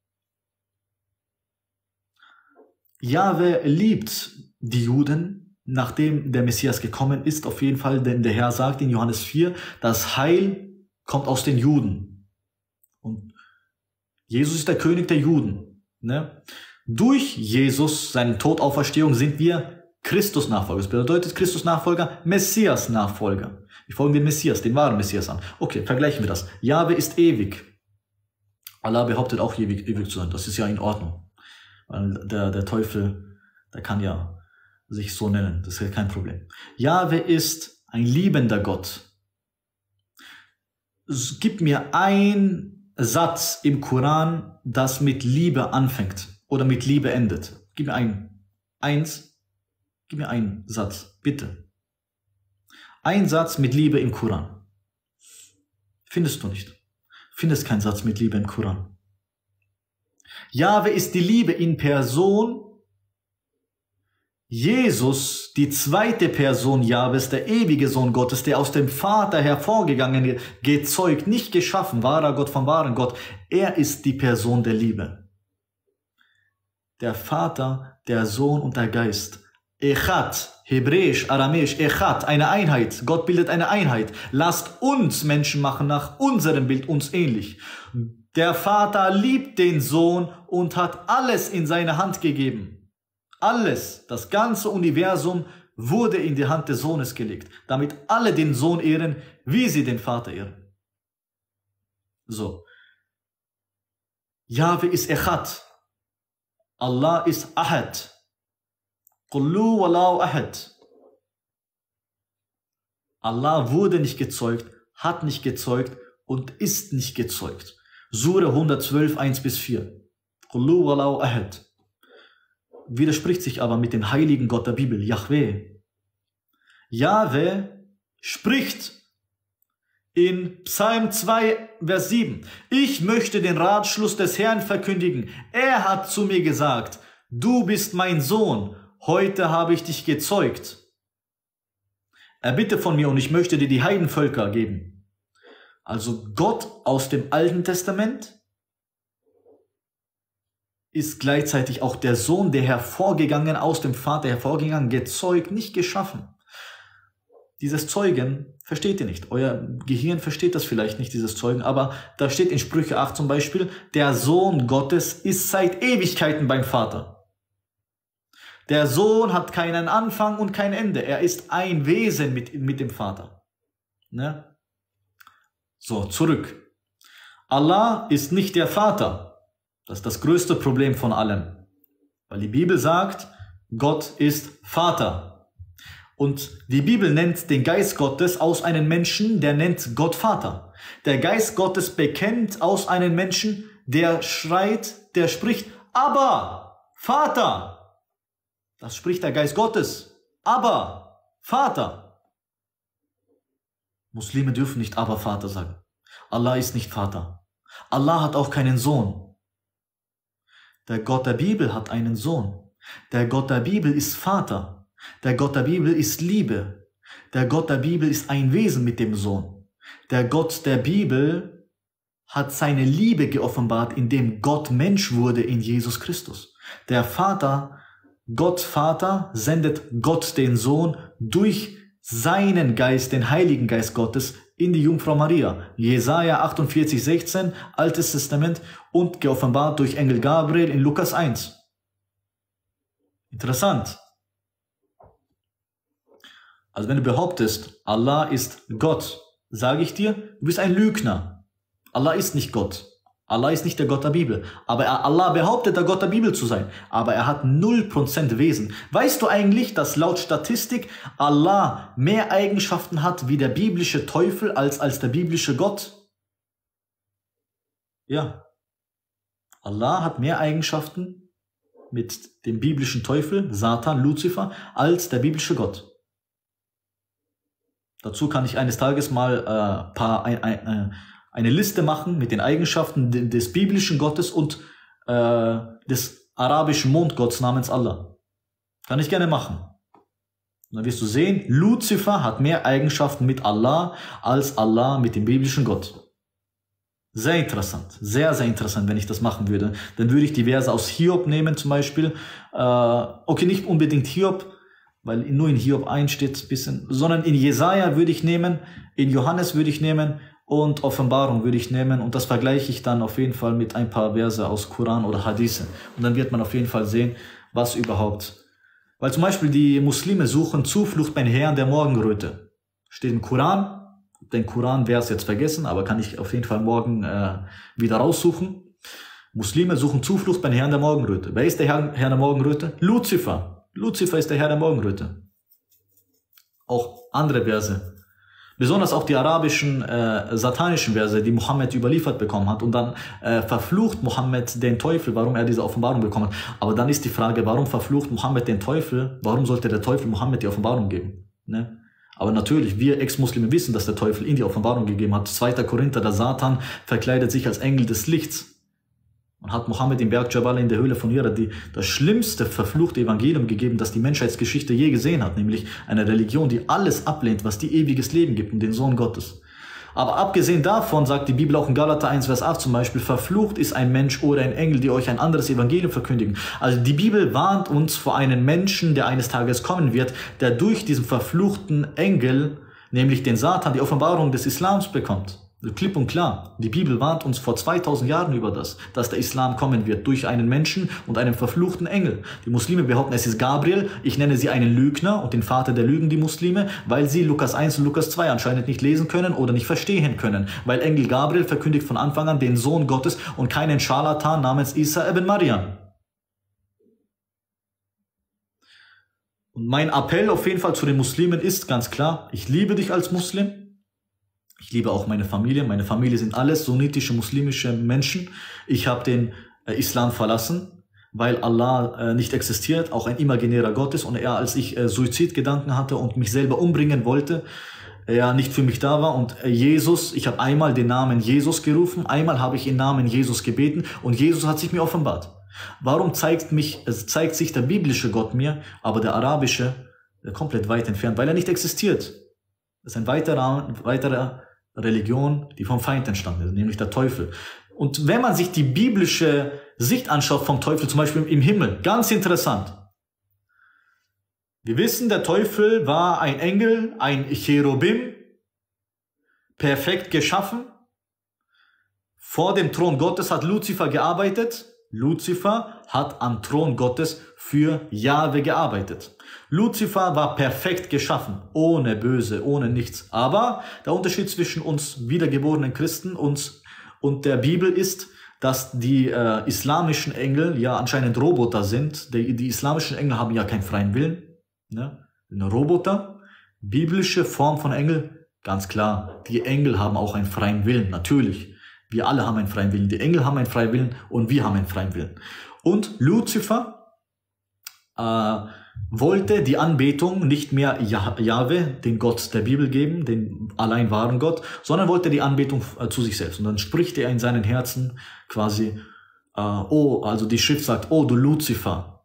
Jahwe liebt die Juden, nachdem der Messias gekommen ist, auf jeden Fall, denn der Herr sagt in Johannes 4, das Heil kommt aus den Juden. Und Jesus ist der König der Juden. Ne? Durch Jesus, seine Todauferstehung, sind wir Christus-Nachfolger. Das bedeutet Christus-Nachfolger, Messias-Nachfolger. Wir folgen den Messias, den wahren Messias an. Okay, vergleichen wir das. Jahwe ist ewig. Allah behauptet auch ewig zu sein. Das ist ja in Ordnung. Weil der Teufel, der kann ja sich so nennen. Das ist ja kein Problem. Jahwe ist ein liebender Gott. Gib mir einen Satz im Koran, das mit Liebe anfängt oder mit Liebe endet. Gib mir gib mir einen Satz, bitte. Ein Satz mit Liebe im Koran. Findest du nicht. Findest keinen Satz mit Liebe im Koran. Jahwe ist die Liebe in Person. Jesus, die zweite Person Jahwes, der ewige Sohn Gottes, der aus dem Vater hervorgegangen, gezeugt, nicht geschaffen, wahrer Gott vom wahren Gott. Er ist die Person der Liebe. Der Vater, der Sohn und der Geist. Echad, hebräisch, aramäisch, Echad, eine Einheit. Gott bildet eine Einheit. Lasst uns Menschen machen nach unserem Bild, uns ähnlich. Der Vater liebt den Sohn und hat alles in seine Hand gegeben. Alles, das ganze Universum wurde in die Hand des Sohnes gelegt, damit alle den Sohn ehren, wie sie den Vater ehren. So. Jahwe ist Echad. Allah ist Ahad. Qullu walau Ahad. Allah wurde nicht gezeugt, hat nicht gezeugt und ist nicht gezeugt. Sure 112, 1-4. Qullu walau Ahad. Widerspricht sich aber mit dem heiligen Gott der Bibel, Yahweh. Jahwe spricht in Psalm 2, Vers 7. Ich möchte den Ratschluss des Herrn verkündigen. Er hat zu mir gesagt, du bist mein Sohn, heute habe ich dich gezeugt. Erbitte von mir und ich möchte dir die Heidenvölker geben. Also Gott aus dem Alten Testament ist gleichzeitig auch der Sohn, der hervorgegangen, aus dem Vater hervorgegangen, gezeugt, nicht geschaffen. Dieses Zeugen versteht ihr nicht. Euer Gehirn versteht das vielleicht nicht, dieses Zeugen, aber da steht in Sprüche 8 zum Beispiel, der Sohn Gottes ist seit Ewigkeiten beim Vater. Der Sohn hat keinen Anfang und kein Ende. Er ist ein Wesen mit dem Vater. Ne? So, zurück. Allah ist nicht der Vater. Das ist das größte Problem von allem. Weil die Bibel sagt, Gott ist Vater. Und die Bibel nennt den Geist Gottes aus einem Menschen, der nennt Gott Vater. Der Geist Gottes bekennt aus einem Menschen, der schreit, der spricht, aber Vater. Das spricht der Geist Gottes. Aber Vater. Muslime dürfen nicht aber Vater sagen. Allah ist nicht Vater. Allah hat auch keinen Sohn. Der Gott der Bibel hat einen Sohn. Der Gott der Bibel ist Vater. Der Gott der Bibel ist Liebe. Der Gott der Bibel ist ein Wesen mit dem Sohn. Der Gott der Bibel hat seine Liebe geoffenbart, indem Gott Mensch wurde in Jesus Christus. Der Vater, Gott Vater, sendet Gott den Sohn durch seinen Geist, den Heiligen Geist Gottes, in die Jungfrau Maria. Jesaja 48, 16, Altes Testament und geoffenbart durch Engel Gabriel in Lukas 1. Interessant. Also wenn du behauptest, Allah ist Gott, sage ich dir, du bist ein Lügner. Allah ist nicht Gott. Allah ist nicht der Gott der Bibel. Aber Allah behauptet, der Gott der Bibel zu sein. Aber er hat 0% Wesen. Weißt du eigentlich, dass laut Statistik Allah mehr Eigenschaften hat wie der biblische Teufel als der biblische Gott? Ja. Allah hat mehr Eigenschaften mit dem biblischen Teufel, Satan, Luzifer, als der biblische Gott. Dazu kann ich eines Tages mal eine Liste machen mit den Eigenschaften des biblischen Gottes und des arabischen Mondgotts namens Allah. Kann ich gerne machen. Und dann wirst du sehen, Luzifer hat mehr Eigenschaften mit Allah als Allah mit dem biblischen Gott. Sehr interessant, sehr, sehr interessant, wenn ich das machen würde. Dann würde ich die Verse aus Hiob nehmen zum Beispiel. Okay, nicht unbedingt Hiob, weil nur in Hiob 1 steht ein bisschen, sondern in Jesaja würde ich nehmen, in Johannes würde ich nehmen und Offenbarung würde ich nehmen und das vergleiche ich dann auf jeden Fall mit ein paar Verse aus Koran oder Hadithe. Und dann wird man auf jeden Fall sehen, was überhaupt. Weil zum Beispiel die Muslime suchen Zuflucht beim Herrn der Morgenröte. Steht im Koran. Den Koran-Vers jetzt vergessen, aber kann ich auf jeden Fall morgen wieder raussuchen. Muslime suchen Zuflucht beim Herrn der Morgenröte. Wer ist der Herr der Morgenröte? Luzifer. Luzifer ist der Herr der Morgenröte. auch andere Verse. Besonders auch die arabischen, satanischen Verse, die Mohammed überliefert bekommen hat. Und dann verflucht Mohammed den Teufel, warum er diese Offenbarung bekommen hat. Aber dann ist die Frage, warum verflucht Mohammed den Teufel? Warum sollte der Teufel Mohammed die Offenbarung geben? Ne? Aber natürlich, wir Ex-Muslime wissen, dass der Teufel ihm die Offenbarung gegeben hat. 2. Korinther, der Satan verkleidet sich als Engel des Lichts. Man hat Mohammed im Berg Jabal in der Höhle von Hira das schlimmste verfluchte Evangelium gegeben, das die Menschheitsgeschichte je gesehen hat, nämlich eine Religion, die alles ablehnt, was die ewiges Leben gibt und den Sohn Gottes. Aber abgesehen davon sagt die Bibel auch in Galater 1, Vers 8 zum Beispiel, verflucht ist ein Mensch oder ein Engel, die euch ein anderes Evangelium verkündigen. Also die Bibel warnt uns vor einem Menschen, der eines Tages kommen wird, der durch diesen verfluchten Engel, nämlich den Satan, die Offenbarung des Islams bekommt. Klipp und klar. Die Bibel warnt uns vor 2000 Jahren über das, dass der Islam kommen wird durch einen Menschen und einen verfluchten Engel. Die Muslime behaupten, es ist Gabriel. Ich nenne sie einen Lügner und den Vater der Lügen, die Muslime, weil sie Lukas 1 und Lukas 2 anscheinend nicht lesen können oder nicht verstehen können. Weil Engel Gabriel verkündigt von Anfang an den Sohn Gottes und keinen Scharlatan namens Isa ibn Maryam. Und mein Appell auf jeden Fall zu den Muslimen ist ganz klar, ich liebe dich als Muslim. Ich liebe auch meine Familie. Meine Familie sind alles sunnitische, muslimische Menschen. Ich habe den Islam verlassen, weil Allah nicht existiert, auch ein imaginärer Gott ist. Und er, als ich Suizidgedanken hatte und mich selber umbringen wollte, er nicht für mich da war. Und Jesus, ich habe einmal den Namen Jesus gerufen, einmal habe ich den Namen Jesus gebeten und Jesus hat sich mir offenbart. Warum zeigt sich der biblische Gott mir, aber der arabische komplett weit entfernt? Weil er nicht existiert. Das ist ein weiterer Religion, die vom Feind entstanden ist, nämlich der Teufel. Und wenn man sich die biblische Sicht anschaut vom Teufel, zum Beispiel im Himmel, ganz interessant. Wir wissen, der Teufel war ein Engel, ein Cherubim, perfekt geschaffen. Vor dem Thron Gottes hat Luzifer gearbeitet. Luzifer hat am Thron Gottes für Jahwe gearbeitet. Luzifer war perfekt geschaffen, ohne Böse, ohne nichts. Aber der Unterschied zwischen uns wiedergeborenen Christen und der Bibel ist, dass die islamischen Engel ja anscheinend Roboter sind. Die islamischen Engel haben ja keinen freien Willen. Ne? Roboter, biblische Form von Engel, ganz klar. Die Engel haben auch einen freien Willen, natürlich. Wir alle haben einen freien Willen. Die Engel haben einen freien Willen und wir haben einen freien Willen. Und Luzifer wollte die Anbetung nicht mehr Jahwe, den Gott der Bibel geben, den allein wahren Gott, sondern wollte die Anbetung zu sich selbst. Und dann spricht er in seinen Herzen quasi, also die Schrift sagt, oh du Luzifer,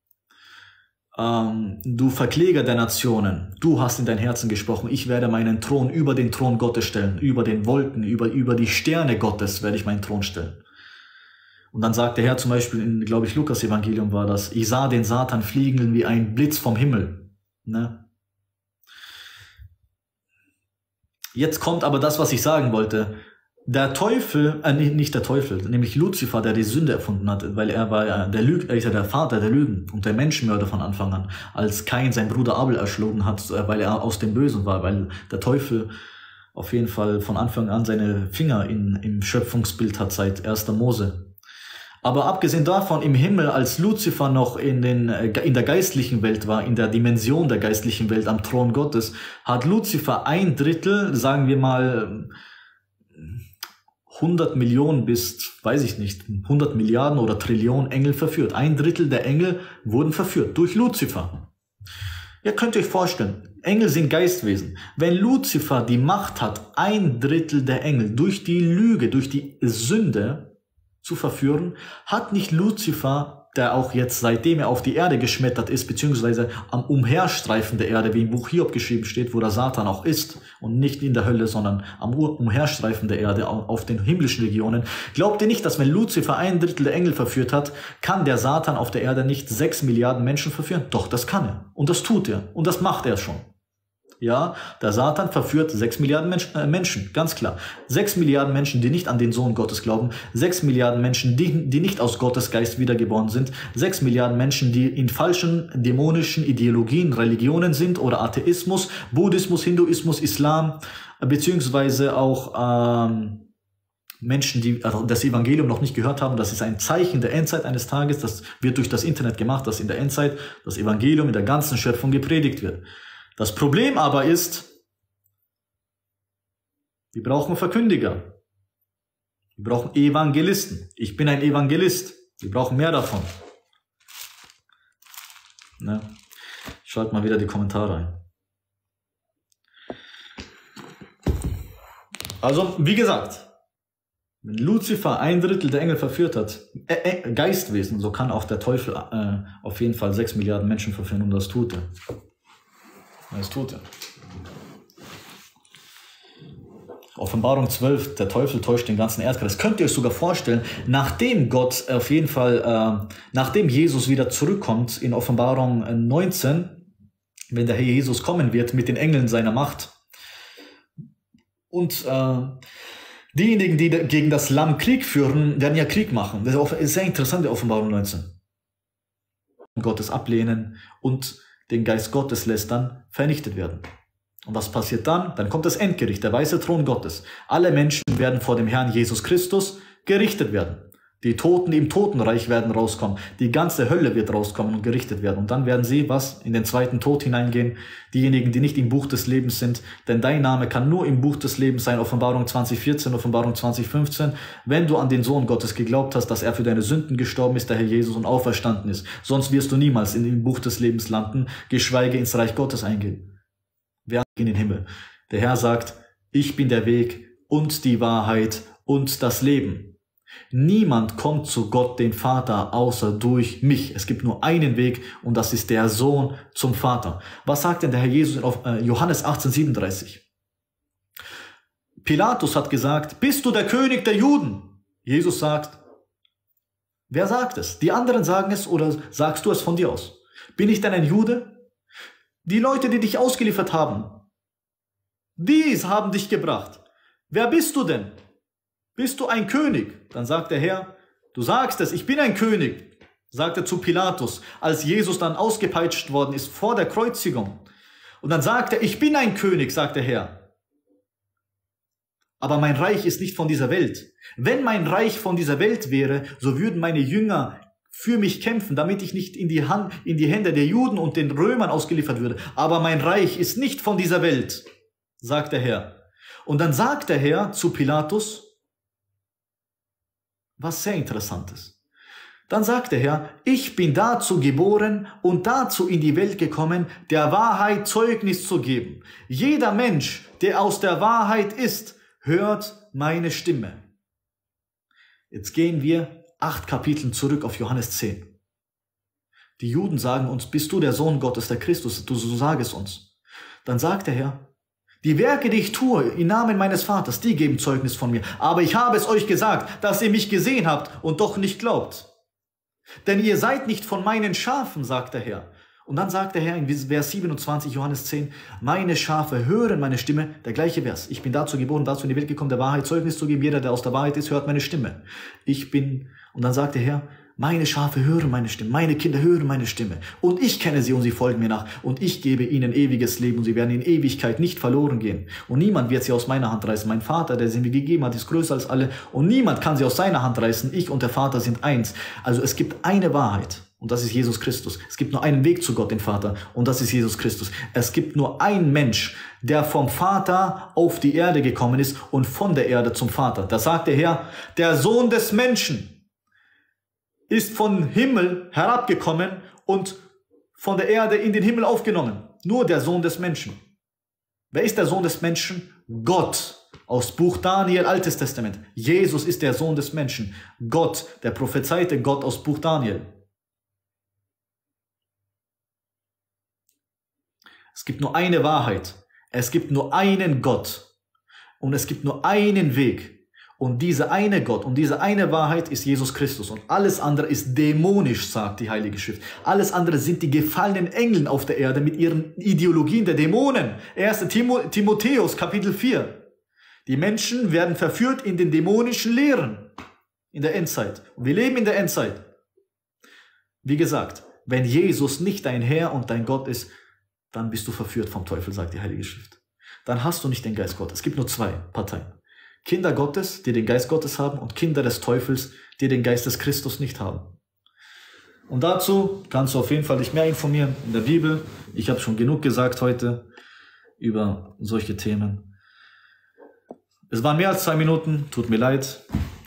du Verkläger der Nationen, du hast in dein Herzen gesprochen, ich werde meinen Thron über den Thron Gottes stellen, über den Wolken, über die Sterne Gottes werde ich meinen Thron stellen. Und dann sagt der Herr zum Beispiel in, glaube ich, Lukas Evangelium war das, ich sah den Satan fliegen wie ein Blitz vom Himmel. Ne? Jetzt kommt aber das, was ich sagen wollte. Der Teufel, nicht der Teufel, nämlich Luzifer, der die Sünde erfunden hat, weil er war der Vater der Lügen und der Menschenmörder von Anfang an, als Kain seinen Bruder Abel erschlagen hat, weil er aus dem Bösen war, weil der Teufel auf jeden Fall von Anfang an seine Finger im Schöpfungsbild hat seit 1. Mose. Aber abgesehen davon, im Himmel, als Luzifer noch in der geistlichen Welt war, in der Dimension der geistlichen Welt am Thron Gottes, hat Luzifer 1/3, sagen wir mal 100 Millionen bis, weiß ich nicht, 100 Milliarden oder Trillionen Engel verführt. 1/3 der Engel wurden verführt durch Luzifer. Ihr könnt euch vorstellen, Engel sind Geistwesen. Wenn Luzifer die Macht hat, 1/3 der Engel durch die Lüge, durch die Sünde zu verführen, hat nicht Luzifer, der auch jetzt seitdem er auf die Erde geschmettert ist, beziehungsweise am Umherstreifen der Erde, wie im Buch Hiob geschrieben steht, wo der Satan auch ist und nicht in der Hölle, sondern am Umherstreifen der Erde, auf den himmlischen Regionen. Glaubt ihr nicht, dass wenn Luzifer 1/3 der Engel verführt hat, kann der Satan auf der Erde nicht 6 Milliarden Menschen verführen? Doch, das kann er. Und das tut er. Und das macht er schon. Ja, der Satan verführt 6 Milliarden Menschen, ganz klar. 6 Milliarden Menschen, die nicht an den Sohn Gottes glauben. 6 Milliarden Menschen, die nicht aus Gottes Geist wiedergeboren sind. 6 Milliarden Menschen, die in falschen, dämonischen Ideologien, Religionen sind oder Atheismus, Buddhismus, Hinduismus, Islam, beziehungsweise auch Menschen, die das Evangelium noch nicht gehört haben. Das ist ein Zeichen der Endzeit eines Tages. Das wird durch das Internet gemacht, dass in der Endzeit das Evangelium in der ganzen Schöpfung gepredigt wird. Das Problem aber ist, wir brauchen Verkündiger. Wir brauchen Evangelisten. Ich bin ein Evangelist. Wir brauchen mehr davon. Ne? Ich schalte mal wieder die Kommentare ein. Also, wie gesagt, wenn Luzifer 1/3 der Engel verführt hat, Geistwesen, so kann auch der Teufel auf jeden Fall 6 Milliarden Menschen verführen, und das tut er. Das tut er. Offenbarung 12, der Teufel täuscht den ganzen Erdkreis. Könnt ihr euch sogar vorstellen, nachdem Gott auf jeden Fall, nachdem Jesus wieder zurückkommt in Offenbarung 19, wenn der Herr Jesus kommen wird mit den Engeln seiner Macht, und diejenigen, die gegen das Lamm Krieg führen, werden ja Krieg machen. Das ist sehr interessant, die Offenbarung 19. Gottes ablehnen und den Geist Gottes lässt dann vernichtet werden. Und was passiert dann? Dann kommt das Endgericht, der weiße Thron Gottes. Alle Menschen werden vor dem Herrn Jesus Christus gerichtet werden. Die Toten im Totenreich werden rauskommen. Die ganze Hölle wird rauskommen und gerichtet werden. Und dann werden sie, in den zweiten Tod hineingehen. Diejenigen, die nicht im Buch des Lebens sind. Denn dein Name kann nur im Buch des Lebens sein. Offenbarung 2014, Offenbarung 2015. Wenn du an den Sohn Gottes geglaubt hast, dass er für deine Sünden gestorben ist, der Herr Jesus, und auferstanden ist. Sonst wirst du niemals in dem Buch des Lebens landen, geschweige ins Reich Gottes eingehen. Wer in den Himmel? Der Herr sagt, ich bin der Weg und die Wahrheit und das Leben. Niemand kommt zu Gott, dem Vater, außer durch mich. Es gibt nur einen Weg, und das ist der Sohn zum Vater. Was sagt denn der Herr Jesus auf Johannes 18,37? Pilatus hat gesagt, bist du der König der Juden? Jesus sagt, wer sagt es? Die anderen sagen es, oder sagst du es von dir aus? Bin ich denn ein Jude? Die Leute, die dich ausgeliefert haben, dies haben dich gebracht. Wer bist du denn? Bist du ein König? Dann sagt der Herr, du sagst es, ich bin ein König, sagte zu Pilatus, als Jesus dann ausgepeitscht worden ist vor der Kreuzigung. Und dann sagt er, ich bin ein König, sagt der Herr. Aber mein Reich ist nicht von dieser Welt. Wenn mein Reich von dieser Welt wäre, so würden meine Jünger für mich kämpfen, damit ich nicht in die Hände der Juden und den Römern ausgeliefert würde. Aber mein Reich ist nicht von dieser Welt, sagt der Herr. Und dann sagt der Herr zu Pilatus, was sehr Interessantes. Dann sagt der Herr, ich bin dazu geboren und dazu in die Welt gekommen, der Wahrheit Zeugnis zu geben. Jeder Mensch, der aus der Wahrheit ist, hört meine Stimme. Jetzt gehen wir 8 Kapiteln zurück auf Johannes 10. Die Juden sagen uns, bist du der Sohn Gottes, der Christus, du sag es uns. Dann sagt der Herr, die Werke, die ich tue, im Namen meines Vaters, die geben Zeugnis von mir. Aber ich habe es euch gesagt, dass ihr mich gesehen habt und doch nicht glaubt. Denn ihr seid nicht von meinen Schafen, sagt der Herr. Und dann sagt der Herr in Vers 27, Johannes 10, meine Schafe hören meine Stimme, der gleiche Vers. Ich bin dazu geboren, dazu in die Welt gekommen, der Wahrheit Zeugnis zu geben. Jeder, der aus der Wahrheit ist, hört meine Stimme. Und dann sagt der Herr, meine Schafe hören meine Stimme, meine Kinder hören meine Stimme. Und ich kenne sie und sie folgen mir nach. Und ich gebe ihnen ewiges Leben und sie werden in Ewigkeit nicht verloren gehen. Und niemand wird sie aus meiner Hand reißen. Mein Vater, der sie mir gegeben hat, ist größer als alle. Und niemand kann sie aus seiner Hand reißen. Ich und der Vater sind eins. Also es gibt eine Wahrheit. Und das ist Jesus Christus. Es gibt nur einen Weg zu Gott, dem Vater. Und das ist Jesus Christus. Es gibt nur einen Mensch, der vom Vater auf die Erde gekommen ist und von der Erde zum Vater. Da sagt der Herr, der Sohn des Menschen ist vom Himmel herabgekommen und von der Erde in den Himmel aufgenommen. Nur der Sohn des Menschen. Wer ist der Sohn des Menschen? Gott. Aus Buch Daniel, Altes Testament. Jesus ist der Sohn des Menschen. Gott, der prophezeite Gott aus Buch Daniel. Es gibt nur eine Wahrheit. Es gibt nur einen Gott. Und es gibt nur einen Weg. Und dieser eine Gott und diese eine Wahrheit ist Jesus Christus. Und alles andere ist dämonisch, sagt die Heilige Schrift. Alles andere sind die gefallenen Engel auf der Erde mit ihren Ideologien der Dämonen. 1. Timotheus, Kapitel 4. Die Menschen werden verführt in den dämonischen Lehren in der Endzeit. Und wir leben in der Endzeit. Wie gesagt, wenn Jesus nicht dein Herr und dein Gott ist, dann bist du verführt vom Teufel, sagt die Heilige Schrift. Dann hast du nicht den Geist Gottes. Es gibt nur 2 Parteien. Kinder Gottes, die den Geist Gottes haben, und Kinder des Teufels, die den Geist des Christus nicht haben. Und dazu kannst du auf jeden Fall dich mehr informieren in der Bibel. Ich habe schon genug gesagt heute über solche Themen. Es waren mehr als 2 Minuten, tut mir leid.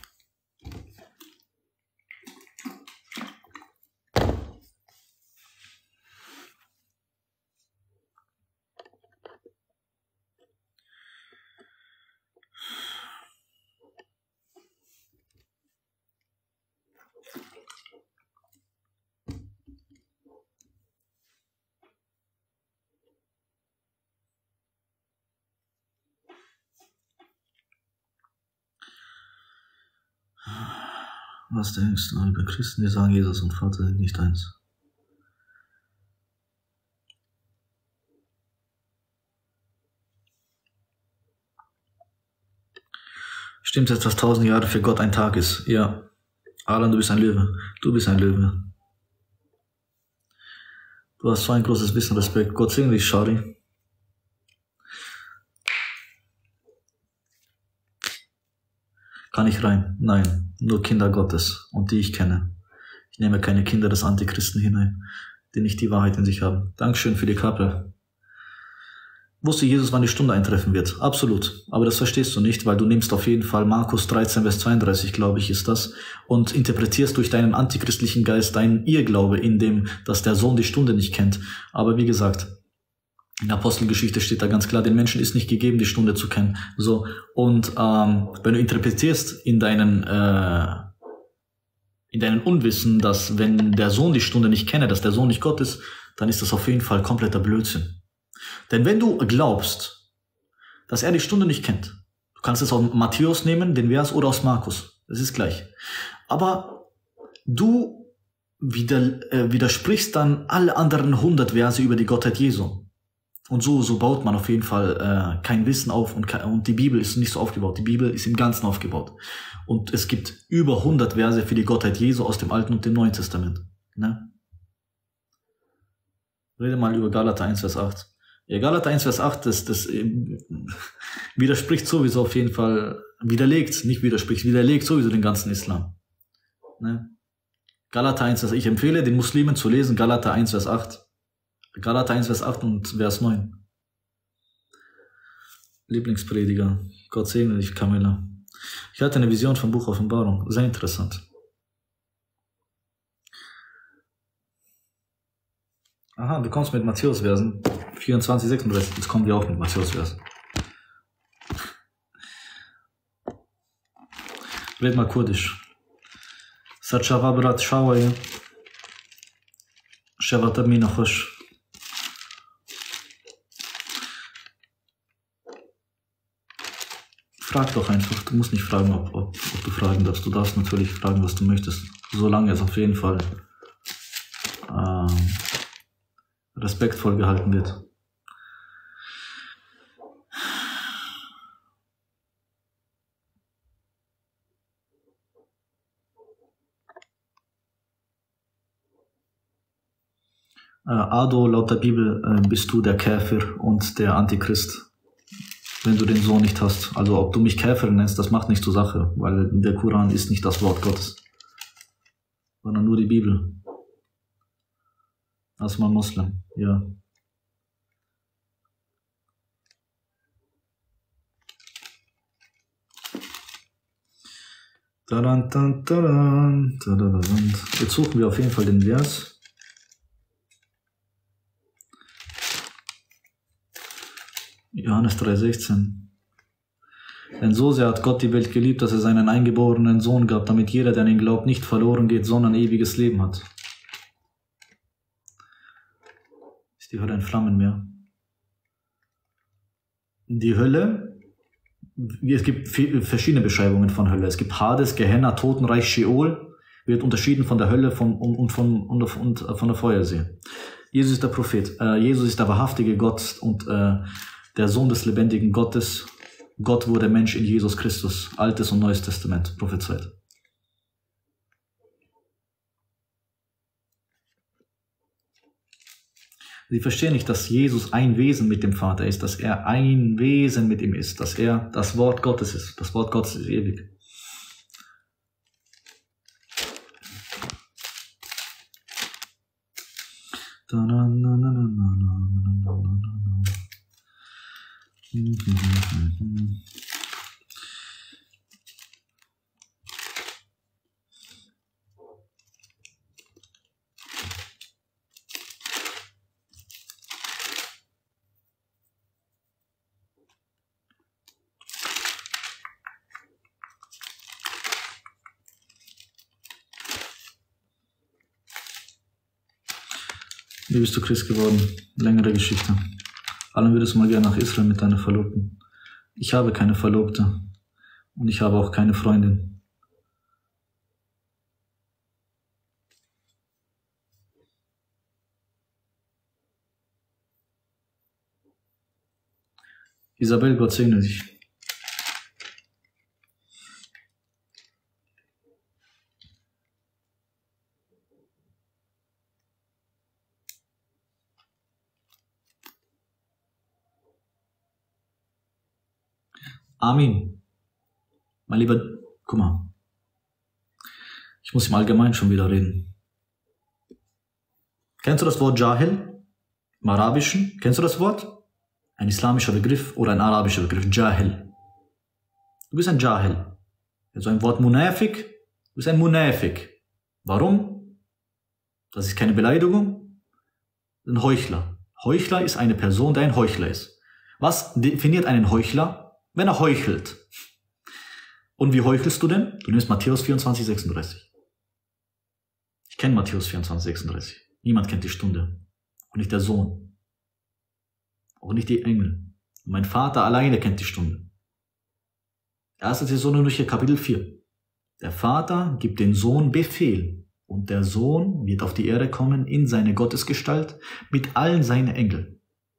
Was denkst du über Christen, die sagen, Jesus und Vater sind nicht eins? Stimmt es, dass 1000 Jahre für Gott ein Tag ist? Ja. Alan, du bist ein Löwe. Du bist ein Löwe. Du hast so ein großes Wissen, Respekt. Gott segne dich, Shari. Kann ich rein? Nein, nur Kinder Gottes und die ich kenne. Ich nehme keine Kinder des Antichristen hinein, die nicht die Wahrheit in sich haben. Dankeschön für die Kappe. Wusste Jesus, wann die Stunde eintreffen wird? Absolut. Aber das verstehst du nicht, weil du nimmst auf jeden Fall Markus 13, Vers 32, glaube ich, ist das, und interpretierst durch deinen antichristlichen Geist deinen Irrglaube in dem, dass der Sohn die Stunde nicht kennt. Aber wie gesagt, in der Apostelgeschichte steht da ganz klar, den Menschen ist nicht gegeben, die Stunde zu kennen. So, und wenn du interpretierst in deinen Unwissen, dass wenn der Sohn die Stunde nicht kenne, dass der Sohn nicht Gott ist, dann ist das auf jeden Fall kompletter Blödsinn. Denn wenn du glaubst, dass er die Stunde nicht kennt, du kannst es aus Matthäus nehmen, den Vers, oder aus Markus, das ist gleich. Aber du widersprichst dann alle anderen 100 Verse über die Gottheit Jesu. Und so baut man auf jeden Fall kein Wissen auf und die Bibel ist nicht so aufgebaut. Die Bibel ist im Ganzen aufgebaut. Und es gibt über 100 Verse für die Gottheit Jesu aus dem Alten und dem Neuen Testament. Ne? Rede mal über Galater 1, Vers 8. Ja, Galater 1, Vers 8, das widerspricht sowieso auf jeden Fall, widerlegt sowieso den ganzen Islam. Ne? Galater 1, Vers 8. Ich empfehle den Muslimen zu lesen Galater 1, Vers 8. Galater 1, Vers 8 und Vers 9. Lieblingsprediger. Gott segne dich, Camilla. Ich hatte eine Vision vom Buch Offenbarung. Sehr interessant. Aha, du kommst mit Matthäus-Versen. 24, 36. Jetzt kommen wir auch mit Matthäus-Versen. Red mal Kurdisch. Satchavabrat Shawaya. Shevatamina Khosh. Frag doch einfach. Du musst nicht fragen, ob du fragen darfst. Du darfst natürlich fragen, was du möchtest. Solange es auf jeden Fall respektvoll gehalten wird. Ado, laut der Bibel bist du der Käfer und der Antichrist, wenn du den Sohn nicht hast. Also ob du mich Käfer nennst, das macht nicht zur Sache, weil der Koran ist nicht das Wort Gottes, sondern nur die Bibel. Als man Muslim, ja. Jetzt suchen wir auf jeden Fall den Vers. Johannes 3,16. Denn so sehr hat Gott die Welt geliebt, dass er seinen eingeborenen Sohn gab, damit jeder, der an ihn glaubt, nicht verloren geht, sondern ewiges Leben hat. Ist die Hölle ein Flammenmeer? Die Hölle, es gibt verschiedene Beschreibungen von Hölle. Es gibt Hades, Gehenna, Totenreich, Sheol, wird unterschieden von der Hölle und von der Feuersee. Jesus ist der Prophet, Jesus ist der wahrhaftige Gott und der Sohn des lebendigen Gottes. Gott wurde Mensch in Jesus Christus, Altes und Neues Testament, prophezeit. Sie verstehen nicht, dass Jesus ein Wesen mit dem Vater ist, dass er ein Wesen mit ihm ist, dass er das Wort Gottes ist. Das Wort Gottes ist ewig. Wie bist du Christ geworden? Längere Geschichte. Allen würdest du mal gerne nach Israel mit deiner Verlobten. Ich habe keine Verlobte. Und ich habe auch keine Freundin. Isabel, Gott segne dich. Amin. Mein Lieber, guck mal. Ich muss im Allgemeinen schon wieder reden. Kennst du das Wort Jahil? Im Arabischen? Kennst du das Wort? Ein islamischer Begriff oder ein arabischer Begriff. Jahil. Du bist ein Jahil. Also ein Wort Munafik. Du bist ein Munafik. Warum? Das ist keine Beleidigung. Ein Heuchler. Heuchler ist eine Person, der ein Heuchler ist. Was definiert einen Heuchler? Wenn er heuchelt. Und wie heuchelst du denn? Du nimmst Matthäus 24, 36. Ich kenne Matthäus 24, 36. Niemand kennt die Stunde. Auch nicht der Sohn. Auch nicht die Engel. Und mein Vater alleine kennt die Stunde. 1. Thessalonicher Kapitel 4. Der Vater gibt den Sohn Befehl. Und der Sohn wird auf die Erde kommen in seine Gottesgestalt mit allen seinen Engeln.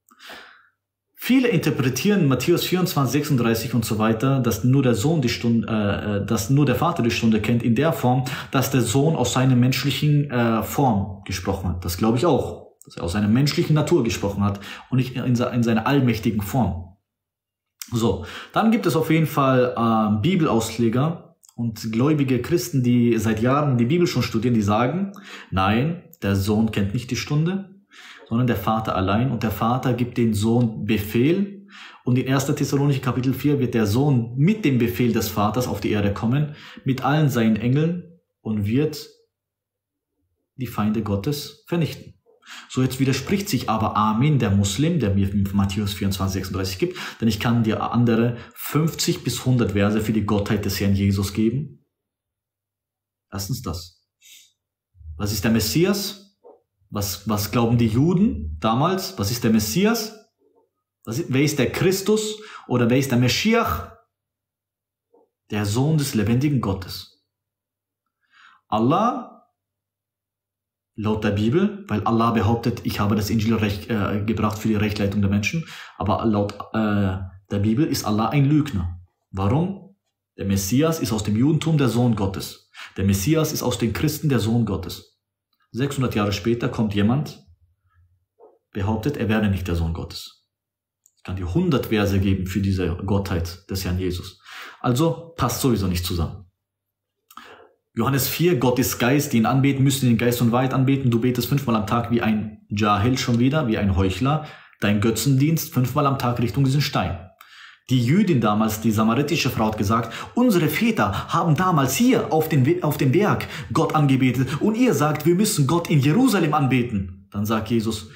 Viele interpretieren Matthäus 24, 36 und so weiter, dass nur der Sohn die Stunde, dass nur der Vater die Stunde kennt, in der Form, dass der Sohn aus seiner menschlichen Form gesprochen hat. Das glaube ich auch, dass er aus seiner menschlichen Natur gesprochen hat und nicht in seiner allmächtigen Form. So, dann gibt es auf jeden Fall Bibelausleger und gläubige Christen, die seit Jahren die Bibel schon studieren, die sagen, nein, der Sohn kennt nicht die Stunde, sondern der Vater allein. Und der Vater gibt den Sohn Befehl. Und in 1. Thessalonicher Kapitel 4 wird der Sohn mit dem Befehl des Vaters auf die Erde kommen, mit allen seinen Engeln und wird die Feinde Gottes vernichten. So, jetzt widerspricht sich aber Amin, der Muslim, der mir Matthäus 24, 36 gibt, denn ich kann dir andere 50 bis 100 Verse für die Gottheit des Herrn Jesus geben. Erstens das. Was ist der Messias? Was glauben die Juden damals? Was ist der Messias? Wer ist der Christus? Oder wer ist der Meschiach? Der Sohn des lebendigen Gottes. Allah, laut der Bibel, weil Allah behauptet, ich habe das Injil gebracht für die Rechtleitung der Menschen, aber laut der Bibel ist Allah ein Lügner. Warum? Der Messias ist aus dem Judentum der Sohn Gottes. Der Messias ist aus den Christen der Sohn Gottes. 600 Jahre später kommt jemand, behauptet, er wäre nicht der Sohn Gottes. Ich kann dir 100 Verse geben für diese Gottheit des Herrn Jesus. Also passt sowieso nicht zusammen. Johannes 4, Gott ist Geist, die ihn anbeten, müssen ihn Geist und Wahrheit anbeten. Du betest 5-mal am Tag wie ein Jahil schon wieder, wie ein Heuchler. Dein Götzendienst 5-mal am Tag Richtung diesen Stein. Die Jüdin damals, die samaritische Frau, hat gesagt, unsere Väter haben damals hier auf dem Berg Gott angebetet und ihr sagt, wir müssen Gott in Jerusalem anbeten. Dann sagt Jesus,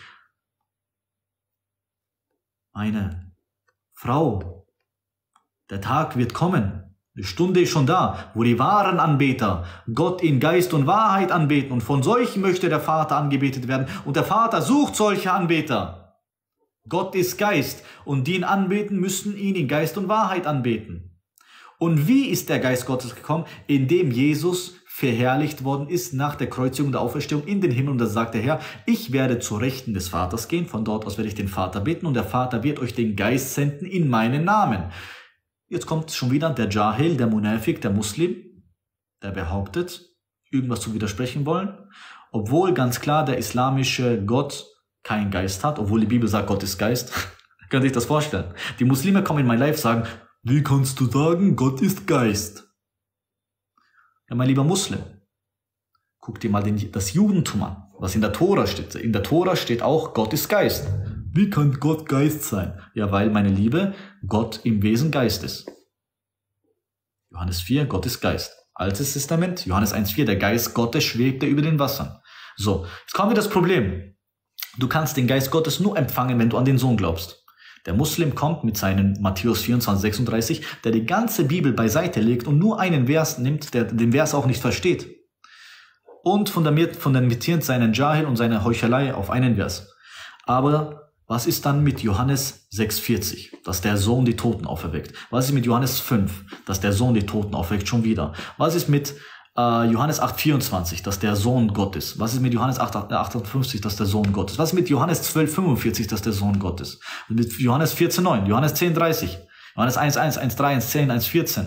meine Frau, der Tag wird kommen, die Stunde ist schon da, wo die wahren Anbeter Gott in Geist und Wahrheit anbeten und von solchen möchte der Vater angebetet werden und der Vater sucht solche Anbeter. Gott ist Geist und die ihn anbeten, müssen ihn in Geist und Wahrheit anbeten. Und wie ist der Geist Gottes gekommen? Indem Jesus verherrlicht worden ist nach der Kreuzigung der Auferstehung in den Himmel. Und da sagt der Herr, ich werde zur Rechten des Vaters gehen, von dort aus werde ich den Vater bitten und der Vater wird euch den Geist senden in meinen Namen. Jetzt kommt schon wieder der Jahil, der Munafik, der Muslim, der behauptet, irgendwas zu widersprechen wollen, obwohl ganz klar der islamische Gott keinen Geist hat, obwohl die Bibel sagt, Gott ist Geist. Könnt ihr euch das vorstellen? Die Muslime kommen in mein Live und sagen, wie kannst du sagen, Gott ist Geist? Ja, mein lieber Muslim, guck dir mal das Judentum an. was in der Tora steht. In der Tora steht auch, Gott ist Geist. Wie kann Gott Geist sein? Ja, weil, meine Liebe, Gott im Wesen Geist ist. Johannes 4, Gott ist Geist. Altes Testament, Johannes 1,4, der Geist Gottes schwebte über den Wassern. So, jetzt kommen wir das Problem. Du kannst den Geist Gottes nur empfangen, wenn du an den Sohn glaubst. Der Muslim kommt mit seinen Matthäus 24, 36, der die ganze Bibel beiseite legt und nur einen Vers nimmt, der den Vers auch nicht versteht. Und fundamentiert seinen Jahil und seine Heuchelei auf einen Vers. Aber was ist dann mit Johannes 6,40, dass der Sohn die Toten auferweckt? Was ist mit Johannes 5, dass der Sohn die Toten auferweckt schon wieder? Was ist mit Johannes 8,24, dass der Sohn Gott ist? Was ist mit Johannes 8,58, dass der Sohn Gott ist? Was ist mit Johannes 12,45, dass der Sohn Gott ist? Und mit Johannes 14,9, Johannes 10,30, Johannes 1,1, 1,3, 1,10, 1,14,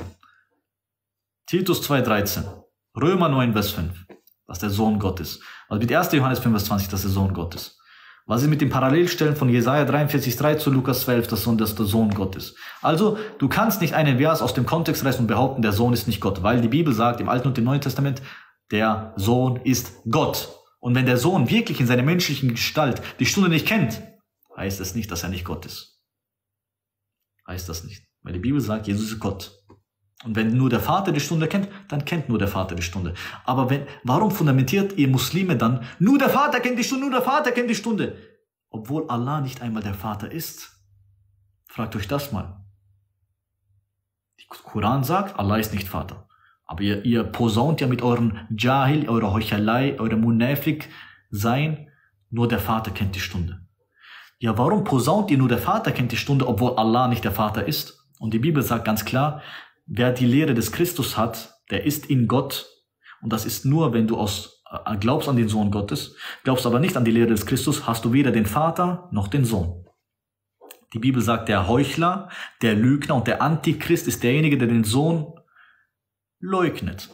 Titus 2,13, Römer 9, Vers 5, dass der Sohn Gott ist. Was mit 1. Johannes 5, Vers 20, dass der Sohn Gott ist. Was ist mit den Parallelstellen von Jesaja 43,3 zu Lukas 12, dass der Sohn Gott ist? Also, du kannst nicht einen Vers aus dem Kontext reißen und behaupten, der Sohn ist nicht Gott, weil die Bibel sagt im Alten und im Neuen Testament, der Sohn ist Gott. Und wenn der Sohn wirklich in seiner menschlichen Gestalt die Stunde nicht kennt, heißt das nicht, dass er nicht Gott ist. Heißt das nicht. Weil die Bibel sagt, Jesus ist Gott. Und wenn nur der Vater die Stunde kennt, dann kennt nur der Vater die Stunde. Aber warum fundamentiert ihr Muslime dann, nur der Vater kennt die Stunde, nur der Vater kennt die Stunde? Obwohl Allah nicht einmal der Vater ist. Fragt euch das mal. Der Koran sagt, Allah ist nicht Vater. Aber ihr posaunt ja mit euren Jahil, eurer Heuchelei, eurem Munafik sein, nur der Vater kennt die Stunde. Ja, warum posaunt ihr nur der Vater kennt die Stunde, obwohl Allah nicht der Vater ist? Und die Bibel sagt ganz klar, wer die Lehre des Christus hat, der ist in Gott. Und das ist nur, wenn du glaubst an den Sohn Gottes, glaubst aber nicht an die Lehre des Christus, hast du weder den Vater noch den Sohn. Die Bibel sagt, der Heuchler, der Lügner und der Antichrist ist derjenige, der den Sohn leugnet.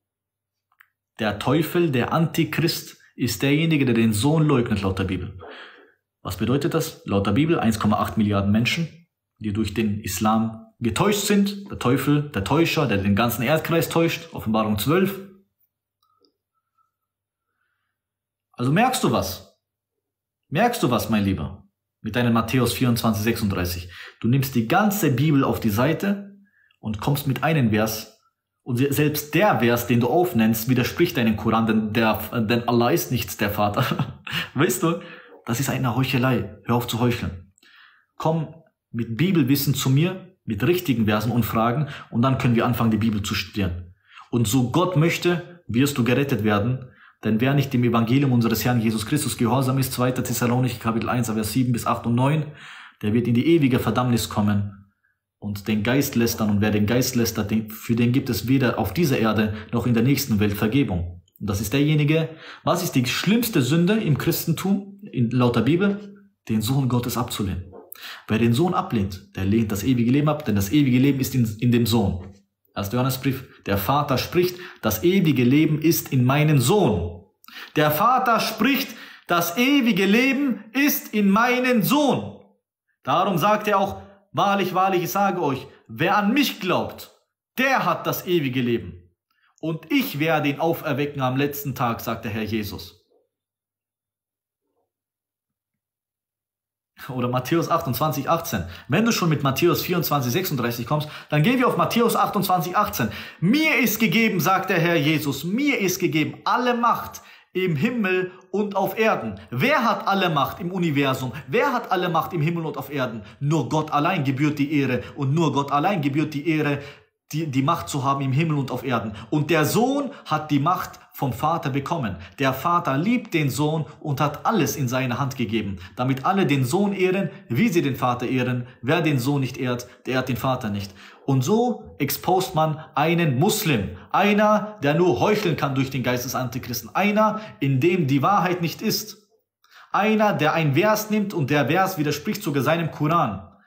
Der Teufel, der Antichrist, ist derjenige, der den Sohn leugnet, laut der Bibel. Was bedeutet das? Laut der Bibel 1,8 Milliarden Menschen, die durch den Islam getäuscht sind, der Teufel, der Täuscher, der den ganzen Erdkreis täuscht, Offenbarung 12. Also merkst du was? Merkst du was, mein Lieber? Mit deinem Matthäus 24, 36. Du nimmst die ganze Bibel auf die Seite und kommst mit einem Vers. Und selbst der Vers, den du aufnennst, widerspricht deinem Koran, denn Allah ist nicht der Vater. Weißt du? Das ist eine Heuchelei. Hör auf zu heucheln. Komm mit Bibelwissen zu mir, mit richtigen Versen und Fragen, und dann können wir anfangen, die Bibel zu studieren. Und so Gott möchte, wirst du gerettet werden, denn wer nicht dem Evangelium unseres Herrn Jesus Christus gehorsam ist, 2. Thessalonicher Kapitel 1, Vers 7 bis 8 und 9, der wird in die ewige Verdammnis kommen und den Geist lästern, und wer den Geist lästert, für den gibt es weder auf dieser Erde noch in der nächsten Welt Vergebung. Und das ist derjenige, was ist die schlimmste Sünde im Christentum, laut der Bibel? Den Sohn Gottes abzulehnen. Wer den Sohn ablehnt, der lehnt das ewige Leben ab, denn das ewige Leben ist in dem Sohn. 1. Johannesbrief, der Vater spricht, das ewige Leben ist in meinem Sohn. Der Vater spricht, das ewige Leben ist in meinem Sohn. Darum sagt er auch, wahrlich, wahrlich, ich sage euch, wer an mich glaubt, der hat das ewige Leben. Und ich werde ihn auferwecken am letzten Tag, sagt der Herr Jesus. Oder Matthäus 28, 18. Wenn du schon mit Matthäus 24, 36 kommst, dann gehen wir auf Matthäus 28, 18. Mir ist gegeben, sagt der Herr Jesus, mir ist gegeben alle Macht im Himmel und auf Erden. Wer hat alle Macht im Universum? Wer hat alle Macht im Himmel und auf Erden? Nur Gott allein gebührt die Ehre, und nur Gott allein gebührt die Ehre, die Macht zu haben im Himmel und auf Erden. Und der Sohn hat die Macht vom Vater bekommen. Der Vater liebt den Sohn und hat alles in seine Hand gegeben, damit alle den Sohn ehren, wie sie den Vater ehren. Wer den Sohn nicht ehrt, der ehrt den Vater nicht. Und so expost man einen Muslim, einer, der nur heucheln kann durch den Geist des Antichristen, einer, in dem die Wahrheit nicht ist, einer, der ein Vers nimmt und der Vers widerspricht sogar seinem Koran.